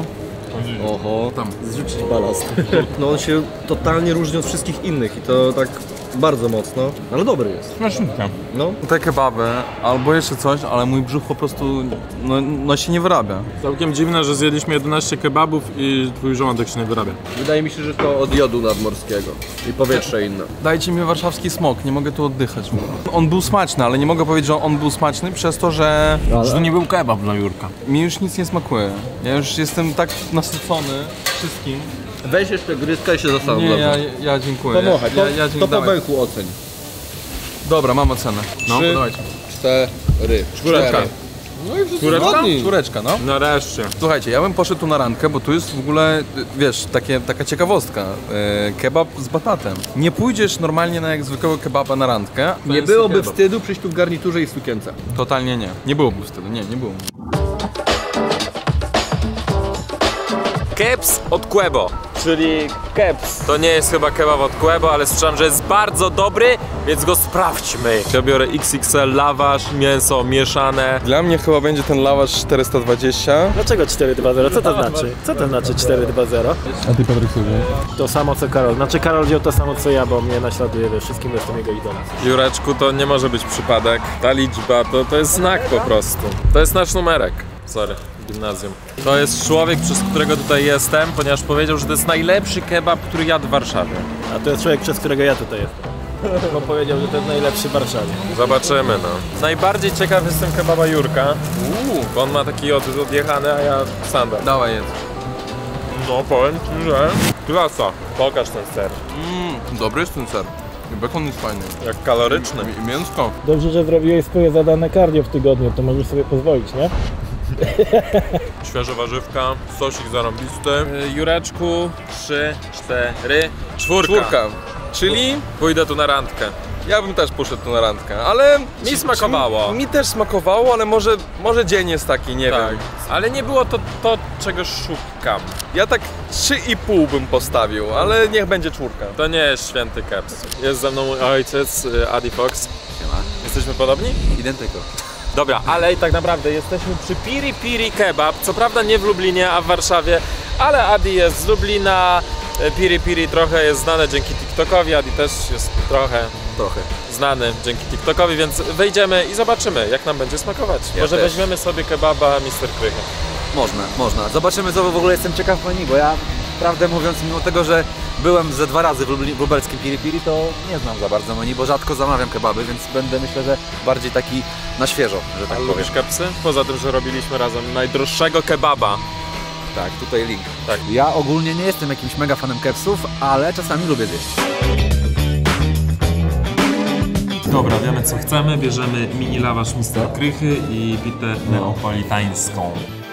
Oho, Tam. zrzucić balast. No on się totalnie różni od wszystkich innych i to tak bardzo mocno, ale dobry jest. Smaczynka. No. Te kebaby, albo jeszcze coś, ale mój brzuch po prostu, no, no się nie wyrabia. Całkiem dziwne, że zjedliśmy jedenaście kebabów i twój żołądek się nie wyrabia. Wydaje mi się, że to od jodu nadmorskiego i powietrze inne. Dajcie mi warszawski smok, nie mogę tu oddychać. On był smaczny, ale nie mogę powiedzieć, że on był smaczny przez to, że Że to nie był kebab dla Jurka. mi już nic nie smakuje. Ja już jestem tak nasycony wszystkim. Weź jeszcze gryzka i się zastanów. Nie, ja, dobrze. ja dziękuję. Pomochaj, ja, to, ja, ja to dziękuję. po Dawaj. bęku oceń. Dobra, mam ocenę. No, Trzy. dawajcie. Cztery. Czwóreczka. No i wszyscy Czwóreczka? zgodni. Czwóreczka, no. Nareszcie. Słuchajcie, ja bym poszedł tu na randkę, bo tu jest w ogóle, wiesz, takie, taka ciekawostka. E, kebab z batatem. Nie pójdziesz normalnie na jak zwykłego kebaba na randkę. Nie jest byłoby kebab. wstydu przyjść tu w garniturze i w sukience. Totalnie nie. Nie byłoby wtedy, nie, nie było. Keps od Quebo, czyli keps. To nie jest chyba kebab od Quebo, ale słyszałem, że jest bardzo dobry, więc go sprawdźmy. Ja biorę X X L lawasz, mięso mieszane. Dla mnie chyba będzie ten lawasz czterysta dwadzieścia. Dlaczego cztery dwa zero? Co to znaczy? Co to znaczy cztery dwa zero? A ty, Patryk, sobie? To samo co Karol. Znaczy Karol wziął to samo co ja, bo mnie naśladuje we wszystkim, jestem jego idolem. Jureczku, to nie może być przypadek. Ta liczba to, to jest znak po prostu. To jest nasz numerek. Sorry, gimnazjum. To jest człowiek, przez którego tutaj jestem, ponieważ powiedział, że to jest najlepszy kebab, który jadł w Warszawie. A to jest człowiek, przez którego ja tutaj jestem. Bo powiedział, że to jest najlepszy w Warszawie. Zobaczymy, no. Najbardziej ciekaw jestem kebaba Jurka. Uuu, bo on ma taki od, odjechany, a ja sandal. Dawaj jedz. No, powiem ci, że klasa. Pokaż ten ser. Mmm, dobry jest ten ser. Bekon jest fajny. Jak kaloryczny. I mięsko. Dobrze, że zrobiłeś swoje zadane cardio w tygodniu, to możesz sobie pozwolić, nie? Świeże warzywka, sosik zarąbisty. Jureczku, trzy, cztery, czwórka. Czwórka. Czyli Pójdę tu na randkę. ja bym też poszedł tu na randkę, ale... Mi smakowało. Mi, mi też smakowało, ale może, może dzień jest taki, nie Tak, wiem. ale nie było to to, czego szukam. Ja tak trzy i pół bym postawił, ale niech będzie czwórka. To nie jest święty keps. Jest ze mną mój ojciec, y, Adi Fox. Jesteśmy podobni? Identyko. Dobra, ale i tak naprawdę jesteśmy przy Piri Piri Kebab. Co prawda nie w Lublinie, a w Warszawie, ale Adi jest z Lublina. Piri Piri trochę jest znane dzięki TikTokowi, Adi też jest trochę, Trochę. znany dzięki TikTokowi, więc wejdziemy i zobaczymy, jak nam będzie smakować. Ja Może też. weźmiemy sobie kebaba mister Krychy. Można, można. Zobaczymy, co w ogóle jestem ciekaw menu, bo ja, prawdę mówiąc, mimo tego, że byłem ze dwa razy w, Lubli- w lubelskim Piri Piri, to nie znam za bardzo menu, bo rzadko zamawiam kebaby, więc będę, myślę, że bardziej taki na świeżo, że tak A powiem. lubisz kepsy? Poza tym, że robiliśmy razem najdroższego kebaba. Tak, tutaj link. Tak. Ja ogólnie nie jestem jakimś mega fanem kepsów, ale czasami lubię zjeść. Dobra, wiemy co chcemy. Bierzemy mini lawasz mister Krychy i pitę neapolitańską.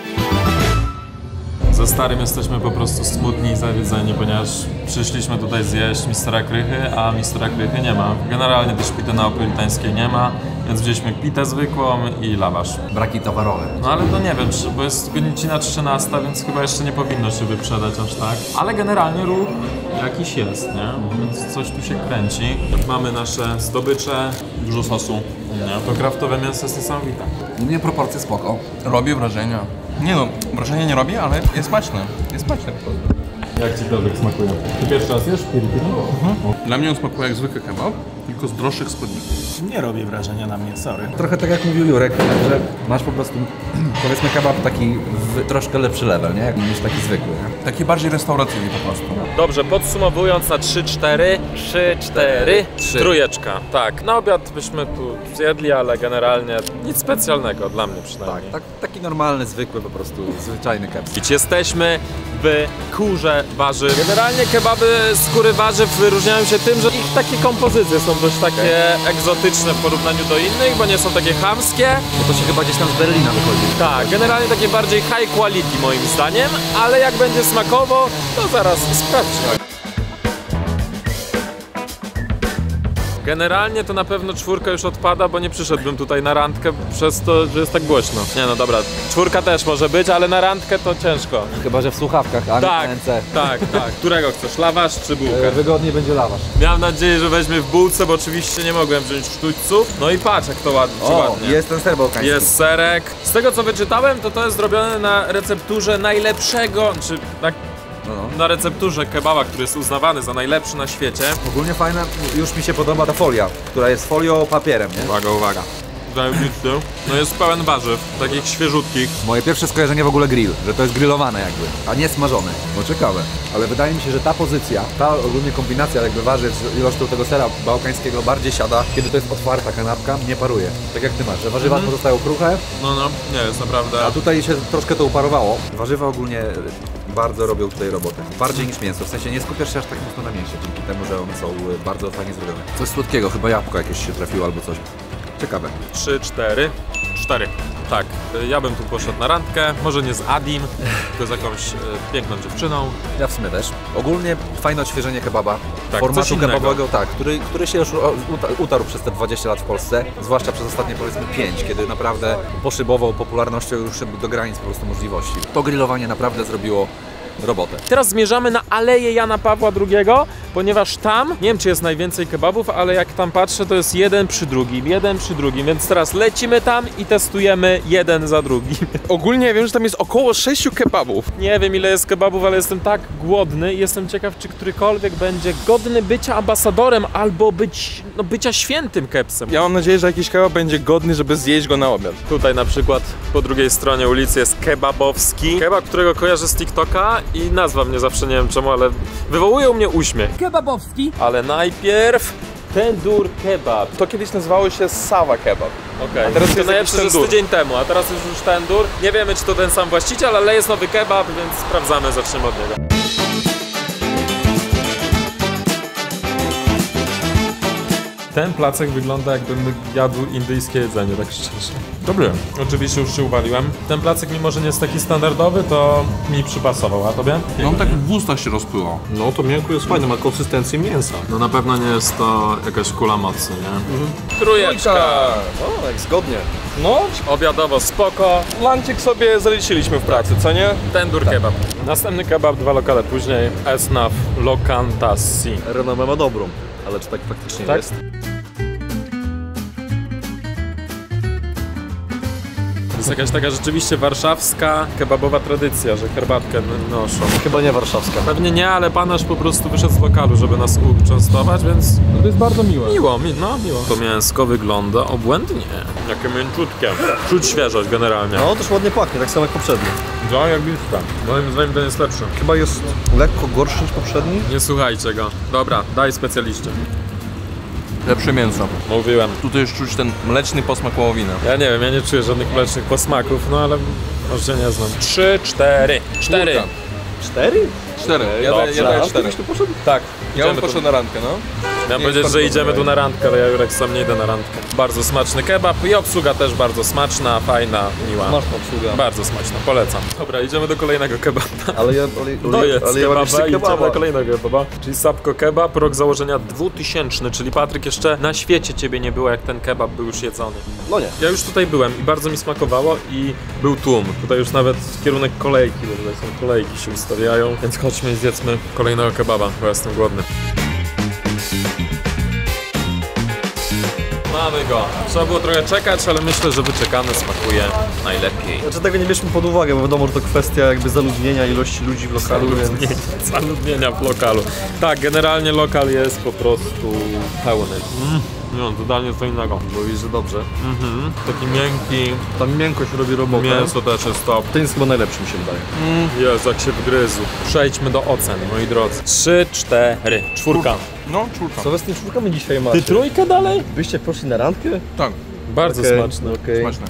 Ze starym jesteśmy po prostu smutni i zawiedzeni, ponieważ przyszliśmy tutaj zjeść mistera Krychy, a mistera Krychy nie ma. Generalnie też pity neapolitańskiej nie ma, więc wzięliśmy pitę zwykłą i lawasz. Braki towarowe. No ale to nie wiem, czy, bo jest godzina trzynasta, więc chyba jeszcze nie powinno się wyprzedać aż tak. Ale generalnie ruch jakiś jest, nie? Więc coś tu się kręci. Mamy nasze zdobycze, dużo sosu. Nie? To kraftowe mięso jest niesamowite. U mnie proporcje spoko. Robi wrażenia. Nie no, wrażenia nie robi, ale jest smaczne. Jest smaczne po prostu. Jak ci to smakuje? Ty pierwszy raz jesz Piri Piri? Dla mnie on smakuje jak zwykły kebab, tylko z droższych składników. Nie robi wrażenia na mnie, sorry. Trochę tak jak mówił Jurek, że masz po prostu, powiedzmy, kebab taki w troszkę lepszy level, nie? Niż taki zwykły, nie? Taki bardziej restauracyjny po prostu. Dobrze, podsumowując na trzy cztery, trzy cztery, Trzy. trójeczka. Tak, na obiad byśmy tu zjedli, ale generalnie nic specjalnego, dla mnie przynajmniej. Tak, taki normalny, zwykły po prostu, zwyczajny keps. Idź, jesteśmy w kurze warzyw. Generalnie kebaby z kury warzyw wyróżniają się tym, że ich takie kompozycje są dość takie egzotyczne w porównaniu do innych, bo nie są takie chamskie. Bo to się chyba gdzieś tam z Berlina wychodzi. Tak, generalnie takie bardziej high quality moim zdaniem, ale jak będzie smakowo, to zaraz sprawdźmy. Generalnie to na pewno czwórka już odpada, bo nie przyszedłbym tutaj na randkę przez to, że jest tak głośno. Nie no dobra, czwórka też może być, ale na randkę to ciężko. Chyba że w słuchawkach, a nie Tak, na N C. tak, tak. Którego chcesz, lawasz czy bułkę? E, Wygodnie będzie lawasz. Miałem nadzieję, że weźmie w bułce, bo oczywiście nie mogłem wziąć sztućców. No i patrz jak to ładnie, czy O, ładnie. jest ten ser bałkański. Jest serek. Z tego co wyczytałem, to to jest zrobione na recepturze najlepszego, czy na, No, no. na recepturze kebaba, który jest uznawany za najlepszy na świecie. Ogólnie fajna, już mi się podoba ta folia, która jest folią papierem, nie? Uwaga, uwaga. Zajebisty. No jest pełen warzyw, takich świeżutkich. Moje pierwsze skojarzenie w ogóle grill, że to jest grillowane jakby, a nie smażone. No ciekawe, ale wydaje mi się, że ta pozycja, ta ogólnie kombinacja jakby warzyw z ilością tego sera bałkańskiego bardziej siada, kiedy to jest otwarta kanapka, nie paruje. Tak jak ty masz, że warzywa Mhm. pozostają kruche, No, no, nie, jest naprawdę... a tutaj się troszkę to uparowało. Warzywa ogólnie bardzo robią tutaj robotę, bardziej niż mięso, w sensie nie skupiasz się aż tak mocno na mięsie, dzięki temu, że one są bardzo fajnie zrobione. Coś słodkiego, chyba jabłko jakieś się trafiło albo coś. Ciekawe. trzy, cztery, cztery. Tak, ja bym tu poszedł na randkę, może nie z Adim, tylko z jakąś e, piękną dziewczyną. Ja w sumie też. Ogólnie fajne odświeżenie kebaba, Tak, coś formatu innego. kebabowego, tak, który, który się już o, uta- utarł przez te dwadzieścia lat w Polsce, zwłaszcza przez ostatnie powiedzmy pięć, kiedy naprawdę poszybował popularnością już do granic po prostu możliwości. To grillowanie naprawdę zrobiło robotę. Teraz zmierzamy na Aleję Jana Pawła drugiego, ponieważ tam, nie wiem czy jest najwięcej kebabów, ale jak tam patrzę to jest jeden przy drugim, jeden przy drugim, więc teraz lecimy tam i testujemy jeden za drugim. Ogólnie wiem, że tam jest około sześciu kebabów. Nie wiem ile jest kebabów, ale jestem tak głodny i jestem ciekaw, czy którykolwiek będzie godny bycia ambasadorem albo być, no, bycia świętym kepsem. Ja mam nadzieję, że jakiś kebab będzie godny, żeby zjeść go na obiad. Tutaj na przykład po drugiej stronie ulicy jest kebabowski. Kebab, którego kojarzę z TikToka i nazwa mnie zawsze, nie wiem czemu, ale wywołuje u mnie uśmiech. Kebabowski. Ale najpierw tendur kebab. To kiedyś nazywało się Sawa kebab. Okej, A teraz to jest najlepsze, jakiś że z tendur. tydzień temu, a teraz jest już tendur. Nie wiemy czy to ten sam właściciel, ale jest nowy kebab, więc sprawdzamy, zaczniemy od niego. Ten placek wygląda jakbym jadł indyjskie jedzenie, tak szczerze. Dobry. Oczywiście już się uwaliłem. Ten placek, mimo że nie jest taki standardowy, to mi przypasował, a tobie? No tak w ustach się rozpłyło. No to miękko jest fajne, ma konsystencję mięsa. No na pewno nie jest to jakaś kula mocy, nie? Mhm. Trójeczka! O, tak zgodnie. No, Obiadowo spoko. lancik sobie zaliczyliśmy w pracy, co nie? Tendur kebab. Następny kebab, dwa lokale później. Esnaf Lokantasi. Renomę ma dobrą, ale czy tak faktycznie Tak? jest? To jest jakaś taka rzeczywiście warszawska kebabowa tradycja, że herbatkę noszą. Chyba nie warszawska. Pewnie nie, ale pan aż po prostu wyszedł z lokalu, żeby nas uczęstować, więc No to jest bardzo miłe. miło, mi, no miło. To mięsko wygląda obłędnie. Jakie mięciutkie. Czuć świeżość generalnie. No też ładnie pachnie, tak samo jak poprzedni. No jak bliska. Moim zdaniem ten jest lepszy. Chyba jest lekko gorszy niż poprzedni. Nie słuchajcie go. Dobra, daj specjaliście. Lepsze mięso. Mówiłem. Tutaj już czuć ten mleczny posmak wołowiny. Ja nie wiem, ja nie czuję żadnych mlecznych posmaków, no ale może się nie znam. Trzy, cztery. Cztery. Czwórka. Cztery? Cztery. Ja Dobrze. daję, ja daję cztery. Tu poszedł? Tak. Ja bym idziemy tu. poszedł na randkę, no. Miałem Nie jest powiedzieć, że bardzo idziemy dobre. tu na randkę, ale ja Jurek sam nie idę na randkę. Bardzo smaczny kebab i obsługa też bardzo smaczna, fajna, miła. Smaczna obsługa. Bardzo smaczna, polecam. Dobra, idziemy do kolejnego kebaba. Ale ja, ale, ale, Dojedz ale ja mam kebaba jeszcze i idziemy do kebaba. kolejnego kebaba. Czyli Sapko Kebab, rok założenia dwutysięczny, czyli Patryk jeszcze na świecie ciebie nie było, jak ten kebab był już jedzony. No nie. Ja już tutaj byłem i bardzo mi smakowało i był tłum. Tutaj już nawet kierunek kolejki, bo tutaj są kolejki się ustawiają, więc chodźmy i zjedzmy kolejnego kebaba, bo jestem głodny. Mamy go. Trzeba było trochę czekać, ale myślę, że wyczekany smakuje najlepiej. Znaczy tego nie bierzmy pod uwagę, bo wiadomo, że to kwestia jakby zaludnienia ilości ludzi w lokalu, więc... Zaludnienia, zaludnienia w lokalu. Tak, generalnie lokal jest po prostu pełny. Mm. Nie, totalnie co innego. Mówisz, że dobrze. Mhm. Taki miękki, Ta miękkość robi robotę. mięso też jest top. Ten jest chyba najlepszy, mi się wydaje. Jezu, jak się wgryzł. Przejdźmy do ocen, moi drodzy. Trzy, cztery. Czwórka. No, czwórka. Co wy z tym czwórkami dzisiaj macie? Ty trójkę dalej? Byście poszli na randkę? Tak, Bardzo Okej, smaczne. okej. smaczne.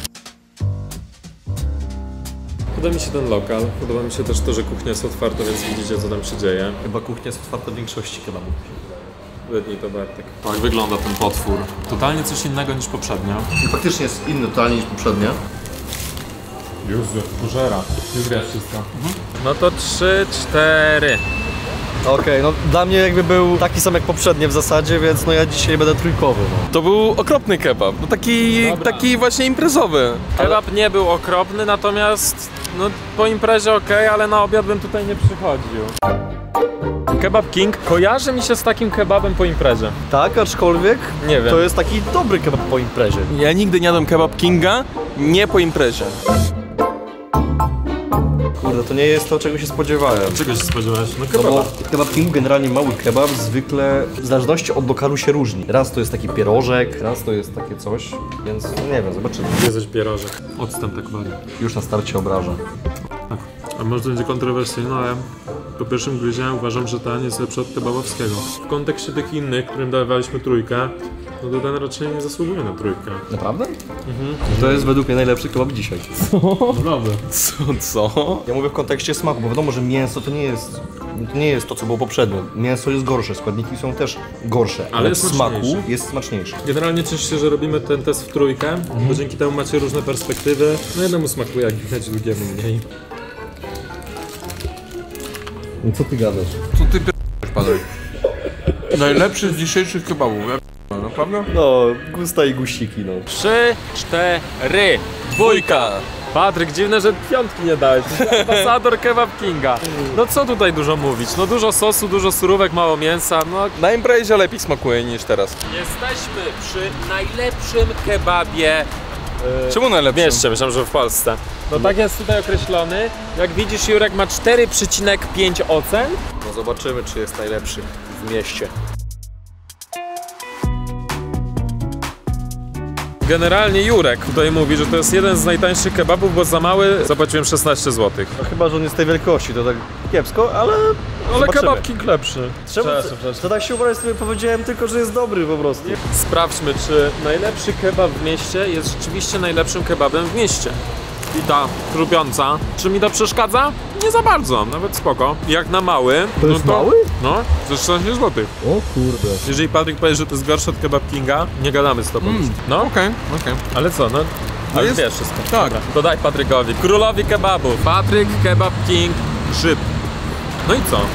Podoba mi się ten lokal. Podoba mi się też to, że kuchnia jest otwarta, więc widzicie, co tam się dzieje. Chyba kuchnia jest otwarta w większości kebabów. Wytnij to, Bartek. Tak wygląda ten potwór. Totalnie coś innego niż poprzednio. I faktycznie jest inny totalnie niż poprzednia. Jezu, pożera. Już wiesz wszystko. No to trzy, cztery. Okej, no dla mnie jakby był taki sam jak poprzednie w zasadzie, więc no ja dzisiaj będę trójkowy. No. To był okropny kebab, no taki, Dobra. taki właśnie imprezowy. Kebab nie był okropny, natomiast no po imprezie okej, ale na obiad bym tutaj nie przychodził. Kebab King kojarzy mi się z takim kebabem po imprezie. Tak, aczkolwiek Nie wiem. to jest taki dobry kebab po imprezie. Ja nigdy nie jadłem kebab Kinga, nie po imprezie. Kurde, to nie jest to, czego się spodziewałem. Czego się spodziewałeś? No No kebaba. bo kebab King, generalnie mały kebab, zwykle w zależności od lokalu się różni. Raz to jest taki pierożek, raz to jest takie coś, więc no nie wiem, zobaczymy. Jesteś pierożek. Odstęp tak wali. Już na starcie obraża. A może to będzie kontrowersyjne, ale po pierwszym gryzieniu uważam, że ten jest lepszy od kebabowskiego. W kontekście tych innych, którym dawaliśmy trójkę, no to ten raczej nie zasługuje na trójkę. Naprawdę? Mhm. To jest według mnie najlepszy kebab dzisiaj. Naprawdę. Co, co? Ja mówię w kontekście smaku, bo wiadomo, że mięso to nie jest, to nie jest to, co było poprzednio. Mięso jest gorsze, składniki są też gorsze, ale, jest w smaku smaczniejsze. jest smaczniejsze. Generalnie cieszę się, że robimy ten test w trójkę, bo dzięki temu macie różne perspektywy. No jednemu smakuje, jak widać, drugiemu mniej. No co ty gadasz? Co ty p***sz, Patryk? Najlepszy z dzisiejszych kebabów, ja p***, no. Naprawdę? No, gusta i gusiki, no. Trzy, cztery. Dwójka. Patryk, dziwne, że piątki nie dałeś. Ambasador Kebab Kinga. No co tutaj dużo mówić? No dużo sosu, dużo surówek, mało mięsa, no... Na imprezie lepiej smakuje niż teraz. Jesteśmy przy najlepszym kebabie yy, Czemu w najlepszym? mieście, myślałem, że w Polsce. No tak jest tutaj określony. Jak widzisz, Jurek ma cztery przecinek pięć ocen. No zobaczymy, czy jest najlepszy w mieście. Generalnie Jurek tutaj mówi, że to jest jeden z najtańszych kebabów, bo za mały zapłaciłem szesnaście złotych. No chyba, że on jest tej wielkości, to tak kiepsko, ale... Ale zobaczymy. Kebab King lepszy. Czemu? To tak się ubrać, sobie powiedziałem tylko, że jest dobry po prostu. Sprawdźmy, czy najlepszy kebab w mieście jest rzeczywiście najlepszym kebabem w mieście. I ta chrupiąca. Czy mi to przeszkadza? Nie za bardzo, nawet spoko. Jak na mały. To jest no to, mały? No, za szesnaście złotych. O kurde. Jeżeli Patryk powie, że to jest gorsze od Kebab Kinga, nie gadamy z tobą. Mm. No, Okej, okay, okej. Okay. ale co, no. Ale jest- wiesz wszystko. Tak. Dobra, to daj Patrykowi. Królowi kebabu. Patryk, Kebab King, grzyb. No i co?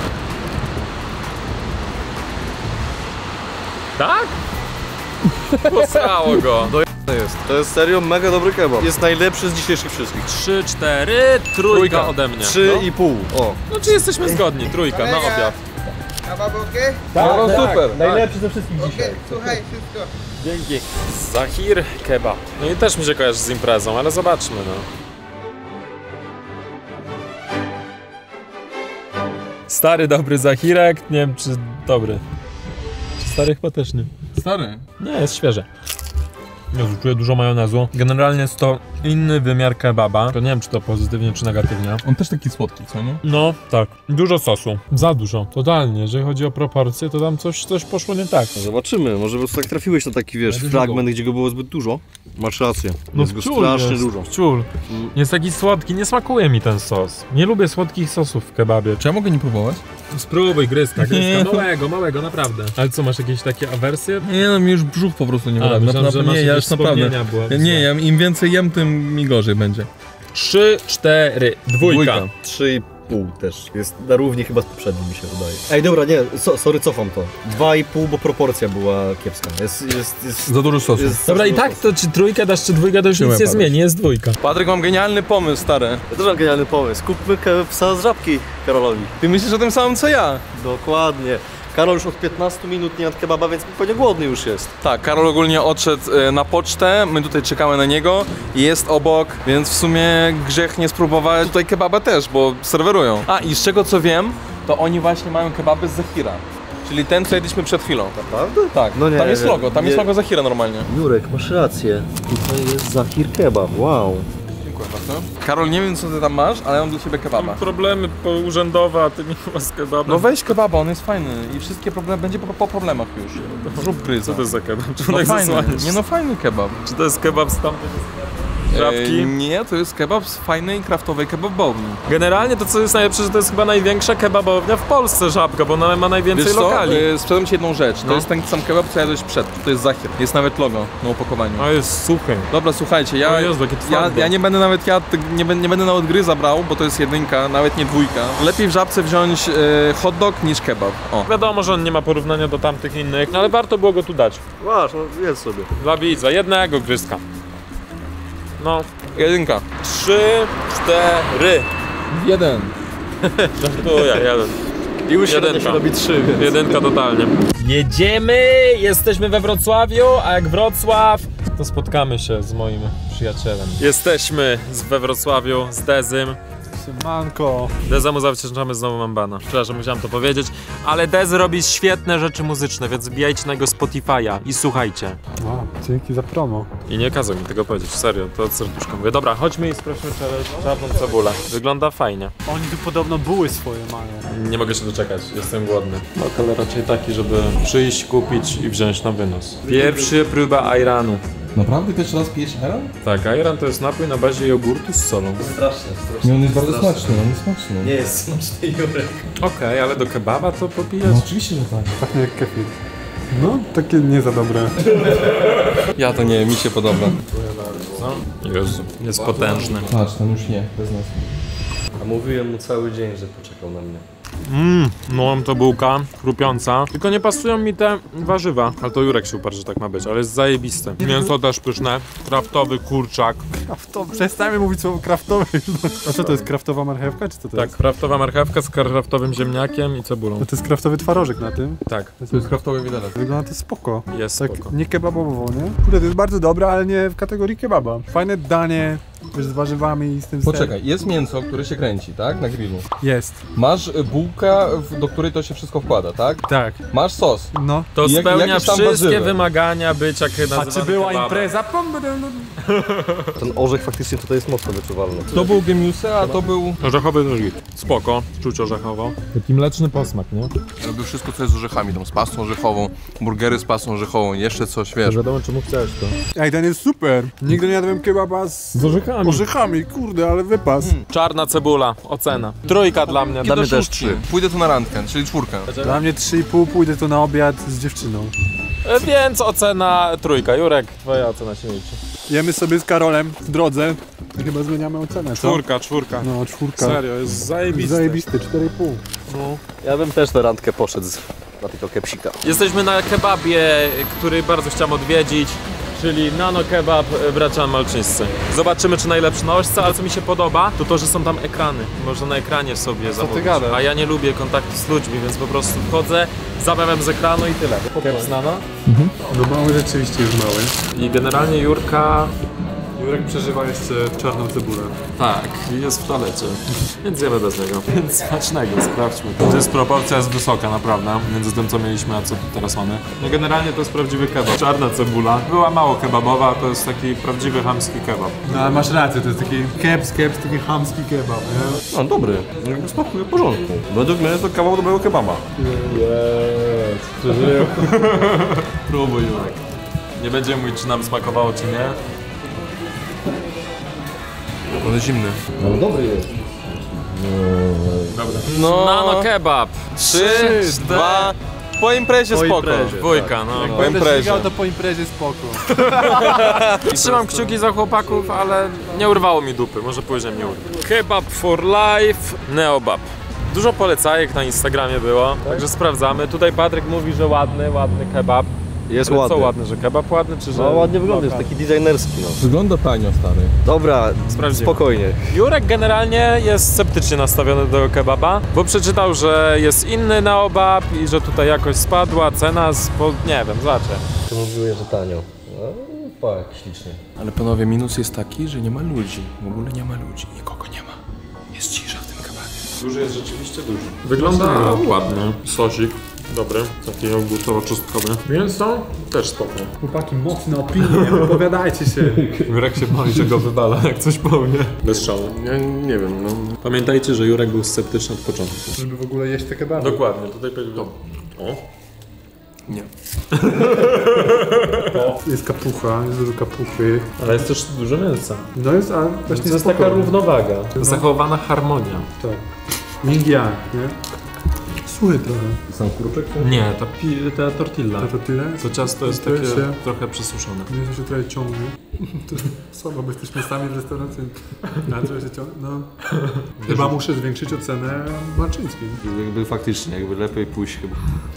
Tak? Posrało go. To jest. To jest serio mega dobry kebab. Jest najlepszy z dzisiejszych wszystkich. Trzy, cztery, trójka, Trójka. ode mnie. Trzy no. i pół. O. No czy jesteśmy zgodni? Trójka, na obiad. No, no super. Najlepszy ze wszystkich dzisiaj. Dzięki. Zahir kebab. No i też mi się kojarzy z imprezą, ale zobaczmy, no. Stary, dobry Zahirek. Nie wiem, czy dobry. Czy stary chyba też nie. Stary. Nie, jest świeże. Jezu, czuję dużo majonezu. Generalnie jest to inny wymiar kebaba. To nie wiem, czy to pozytywnie, czy negatywnie. On też taki słodki, co nie? No, tak. Dużo sosu. Za dużo. Totalnie. Jeżeli chodzi o proporcje, to tam coś, coś poszło nie tak. No zobaczymy, może po prostu tak trafiłeś na taki, wiesz, fragment, gdzie go było zbyt dużo. Masz rację. No jest go wciul strasznie jest, dużo. wciul. Jest taki słodki, nie smakuje mi ten sos. Nie lubię słodkich sosów w kebabie. Czy ja mogę nie próbować? Spróbuj gryzka, Nie. gryzka. Małego, małego, naprawdę. Ale co, masz jakieś takie awersje? Nie no, mi już brzuch po prostu nie A, wyrabi. myślałem, że masz nie, ja jakieś już naprawdę. wspomnienia były. Nie, ja, im więcej jem, tym mi gorzej będzie. Trzy, cztery, dwójka. Dwójka. Trzy i pół też. Jest na równi chyba z poprzednim, mi się wydaje. Ej, dobra, nie, so, sorry, cofam to. Dwa i pół, bo proporcja była kiepska. Jest, jest, jest, Za dużo sosu. jest Dobra, i dużo tak sosu. to czy trójkę dasz, czy dwójkę, to już nic nie Padać. zmieni, jest dwójka. Patryk, mam genialny pomysł, stary. Ja też mam genialny pomysł. Kupmy psa z żabki Karolowi. Ty myślisz o tym samym, co ja? Dokładnie. Karol już od piętnastu minut nie jadł kebaba, więc pewnie głodny już jest. Tak, Karol ogólnie odszedł e, na pocztę, my tutaj czekamy na niego, jest obok, więc w sumie grzech nie spróbować tutaj kebaba też, bo serwerują. A i z czego co wiem, to oni właśnie mają kebaby z Zahira, czyli ten, co jedliśmy przed chwilą. Naprawdę? Tak, No nie, tam jest nie, logo, tam nie. jest logo Zahira normalnie. Jurek, masz rację. Tutaj jest Zahir kebab, wow. Dziękuję bardzo. Karol, nie wiem co ty tam masz, ale mam dla ciebie kebaba. Mam problemy urzędowe, a ty nie chyba z kebabem. No weź kebaba, on jest fajny i wszystkie problemy, będzie po, po problemach już. Zrób gryza. Co to jest za kebab? Czy No tak fajny, zasłaniasz? nie no fajny kebab. Czy to jest kebab z tamtej żabki? E, nie, to jest kebab z fajnej, kraftowej kebabowni. Generalnie to, co jest najlepsze, że to jest chyba największa kebabownia w Polsce, Żabka, bo ona ma najwięcej Wiesz co, lokali. e, sprzedam ci jedną rzecz, No. to jest ten sam kebab, co jadłeś przed, to jest Zahir. Jest nawet logo na opakowaniu. A jest suchy. Dobra, słuchajcie, ja, O Jezu, jakie ja, twarde. ja nie będę nawet jadł, nie, będę- nie będę nawet gryza brał, bo to jest jedynka, nawet nie dwójka. Lepiej w Żabce wziąć e, hot dog niż kebab. O. Wiadomo, że on nie ma porównania do tamtych innych, ale warto było go tu dać. Masz, no jedz sobie. Dla widza, jednego gryzka. No, Jedynka. trzy, cztery. Jeden. Żartuję, jeden. I już Jedynka. się robi trzy, więc... Jedynka totalnie. Jedziemy! Jesteśmy we Wrocławiu, a jak Wrocław, to spotkamy się z moim przyjacielem. Jesteśmy z- we Wrocławiu z Dezym. Manko. Deza mu zawdzięczamy, znowu mam bana. Przepraszam, musiałem to powiedzieć. Ale Dezy robi świetne rzeczy muzyczne, więc wbijajcie na jego Spotify'a i słuchajcie. O, dzięki za promo. I nie kazał mi tego powiedzieć, serio, to od serduszka mówię. Dobra, chodźmy i sprawdźmy czarę- czarną cebulę. Wygląda fajnie. Oni tu podobno buły swoje mają. Nie mogę się doczekać, jestem głodny. Lokal raczej taki, żeby przyjść, kupić i wziąć na wynos. Pierwsza próba ajranu. Naprawdę pierwszy raz pijesz ayran? Tak, ajran to jest napój na bazie jogurtu z solą. Strasznie, strasznie. Nie, on jest bardzo smaczny, on jest smaczny. Nie jest smaczny, Jurek. Okej, ale do kebaba to popijesz? No oczywiście, że tak. Pachnie jak kefir. No, takie nie za dobre. Ja to nie, mi się podoba. Co? Jezu, jest potężny. Patrz, ten już nie, bez nas. A mówiłem mu cały dzień, że poczekał na mnie. Mmm, no to bułka, chrupiąca. Tylko nie pasują mi te warzywa. Ale to Jurek się uparł, że tak ma być, ale jest zajebiste. Mięso też pyszne, kraftowy kurczak. Kraftowy, przestańmy mówić słowo kraftowy. A co to jest, kraftowa marchewka, czy co to Tak, jest? kraftowa marchewka z kraftowym ziemniakiem i cebulą. No to jest kraftowy twarożek na tym. Tak, To jest kraftowy widelec. Wygląda to spoko. jest Tak spoko. nie kebabowo, nie? Kurde, to jest bardzo dobre, ale nie w kategorii kebaba. Fajne danie, też z warzywami i z tym serem. Poczekaj, jest mięso, które się kręci, tak? Na grillu. Jest. Masz y, bułkę, w- do której to się wszystko wkłada, tak? Tak. Masz sos. No. To Jak- spełnia jakieś tam wszystkie warzywa. wymagania bycia A nazywanym czy była kebabem. impreza? Pom, badam, Ten orzech faktycznie tutaj jest mocno wyczuwalny. To był gemiuse, a to był... Orzechowy nożik. Spoko, czuć orzechowo. Taki mleczny posmak, nie? Robił wszystko, co jest z orzechami, tam z pastą orzechową, burgery z pastą orzechową, jeszcze coś, wiesz. Wiadomo, czemu chciałeś to. Ej, ten jest super. Nigdy nie jadłem kebaba z... Z orzechami. orzechami, kurde, ale wypas. Czarna cebula, ocena. Trójka dla mnie. Dla mnie też trzy. Pójdę tu na randkę, czyli czwórkę. Dla mnie trzy i pół, pójdę tu na obiad z dziewczyną. E, Więc ocena trójka. Jurek, twoja ocena się liczy. Jemy sobie z Karolem w drodze i chyba zmieniamy ocenę, co? Czwórka, czwórka. No, czwórka. Serio, jest zajebiste. Zajebisty, cztery i pół. Ja bym też na randkę poszedł z- na tego kepsika. Jesteśmy na kebabie, który bardzo chciałem odwiedzić, czyli Nano Kebab bracia malczyńscy. Zobaczymy, czy najlepszy na ośce, ale co mi się podoba, to to, że są tam ekrany. Można na ekranie sobie zamówić. gadasz? A ja nie lubię kontaktu z ludźmi, więc po prostu wchodzę, zamawiam z ekranu i tyle. Kebab z Nano. No mały rzeczywiście jest mały. I generalnie Jurka... Jurek przeżywa jeszcze czarną cebulę. Tak, jest w toalecie, więc jemy bez niego. Więc smacznego, sprawdźmy to. To jest proporcja jest wysoka, naprawdę, między tym, co mieliśmy, a co teraz mamy. No generalnie to jest prawdziwy kebab. Czarna cebula. Była mało kebabowa, a to jest taki prawdziwy chamski kebab. No ale masz rację, to jest taki keps, keps, taki chamski kebab, nie? No dobry, jakby smakuje w porządku. Według mnie to kawał dobrego kebaba. Jest, przeżył. Próbuj, Jurek. Nie będziemy mówić, czy nam smakowało, czy nie. On jest zimny. No dobry jest. Dobra. No. Nano Kebab. Trzy, dwa... Po imprezie Po spoko. imprezie. Dwójka, no. Po imprezie. to po imprezie spoko. Trzymam kciuki za chłopaków, ale nie urwało mi dupy, może później mnie urwie. Kebab for life, Neobab. Dużo polecajek na Instagramie było, także sprawdzamy. Tutaj Patryk mówi, że ładny, ładny kebab. Jest Ale ładny. co ładny, że kebab ładny, czy że... No ładnie wygląda, jest taki designerski no. Wygląda tanio, stary. Dobra, Sprawdzimy. spokojnie. Jurek generalnie jest sceptycznie nastawiony do kebaba, bo przeczytał, że jest inny Neobab i że tutaj jakoś spadła cena, z, po, nie wiem, zobaczę. To mówiłeś, że tanio. No, pa, jak ślicznie. Ale panowie, minus jest taki, że nie ma ludzi. W ogóle nie ma ludzi, nikogo nie ma. Jest cisza w tym kebabie. Duży jest rzeczywiście duży. Wygląda ładnie. Sosik. Dobry, taki jogurtowo-czosnkowy. Mięso też spoko. Chłopaki, mocne opinie, wypowiadajcie się. Jurek się boi, że go wywala, jak coś powie. Bez szału. Ja nie wiem, no. Pamiętajcie, że Jurek był sceptyczny od początku. Żeby w ogóle jeść te kebaby. Dokładnie, tutaj powiedział. O. Nie. Jest kapucha, jest dużo kapuchy. Ale jest też dużo mięsa. No jest, a właśnie To jest taka równowaga. Zachowana harmonia. Tak. Yin yang, nie? Suchy trochę. Sam kurczek? Nie, ta, pi, ta tortilla. Ta tortilla? To ciasto jest To takie się- trochę przesuszone. Mięso się trochę ciągnie. To słabo, bo jesteśmy sami w restauracji. A trochę się ciągnie, no. Chyba muszę zwiększyć ocenę Malczyńskiej. Jakby faktycznie, jakby lepiej pójść chyba.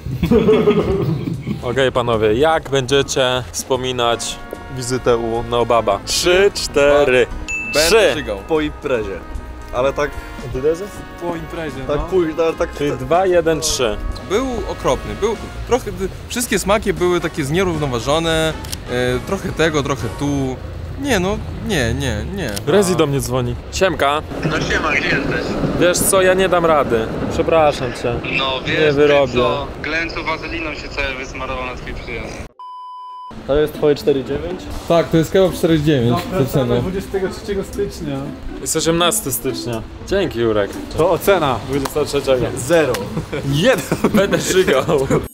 Okej, panowie, jak będziecie wspominać wizytę u Neobaba? Trzy, cztery. Będę Trzy. żygał. Po imprezie. Ale tak, Po imprezie, tak no. pójść, ale tak... Czyli dwa, jeden, trzy. Był okropny, był trochę, wszystkie smaki były takie znierównoważone, e, trochę tego, trochę tu. Nie no, nie, nie, nie. Rezi do mnie dzwoni. Siemka. No siema, gdzie jesteś? Wiesz co, ja nie dam rady. Przepraszam cię. No Nie wiesz, wyrobię. co? Glęcu wazeliną się cały wysmarował na twój przyjazd. To jest twoje cztery dziewięć? Tak, to jest kebab czterdzieści dziewięć. No, wracamy dwudziestego trzeciego stycznia. Jest osiemnastego stycznia. Dzięki, Jurek. To ocena. dwudziestego trzeciego. Zero. Jeden. Będę żygał.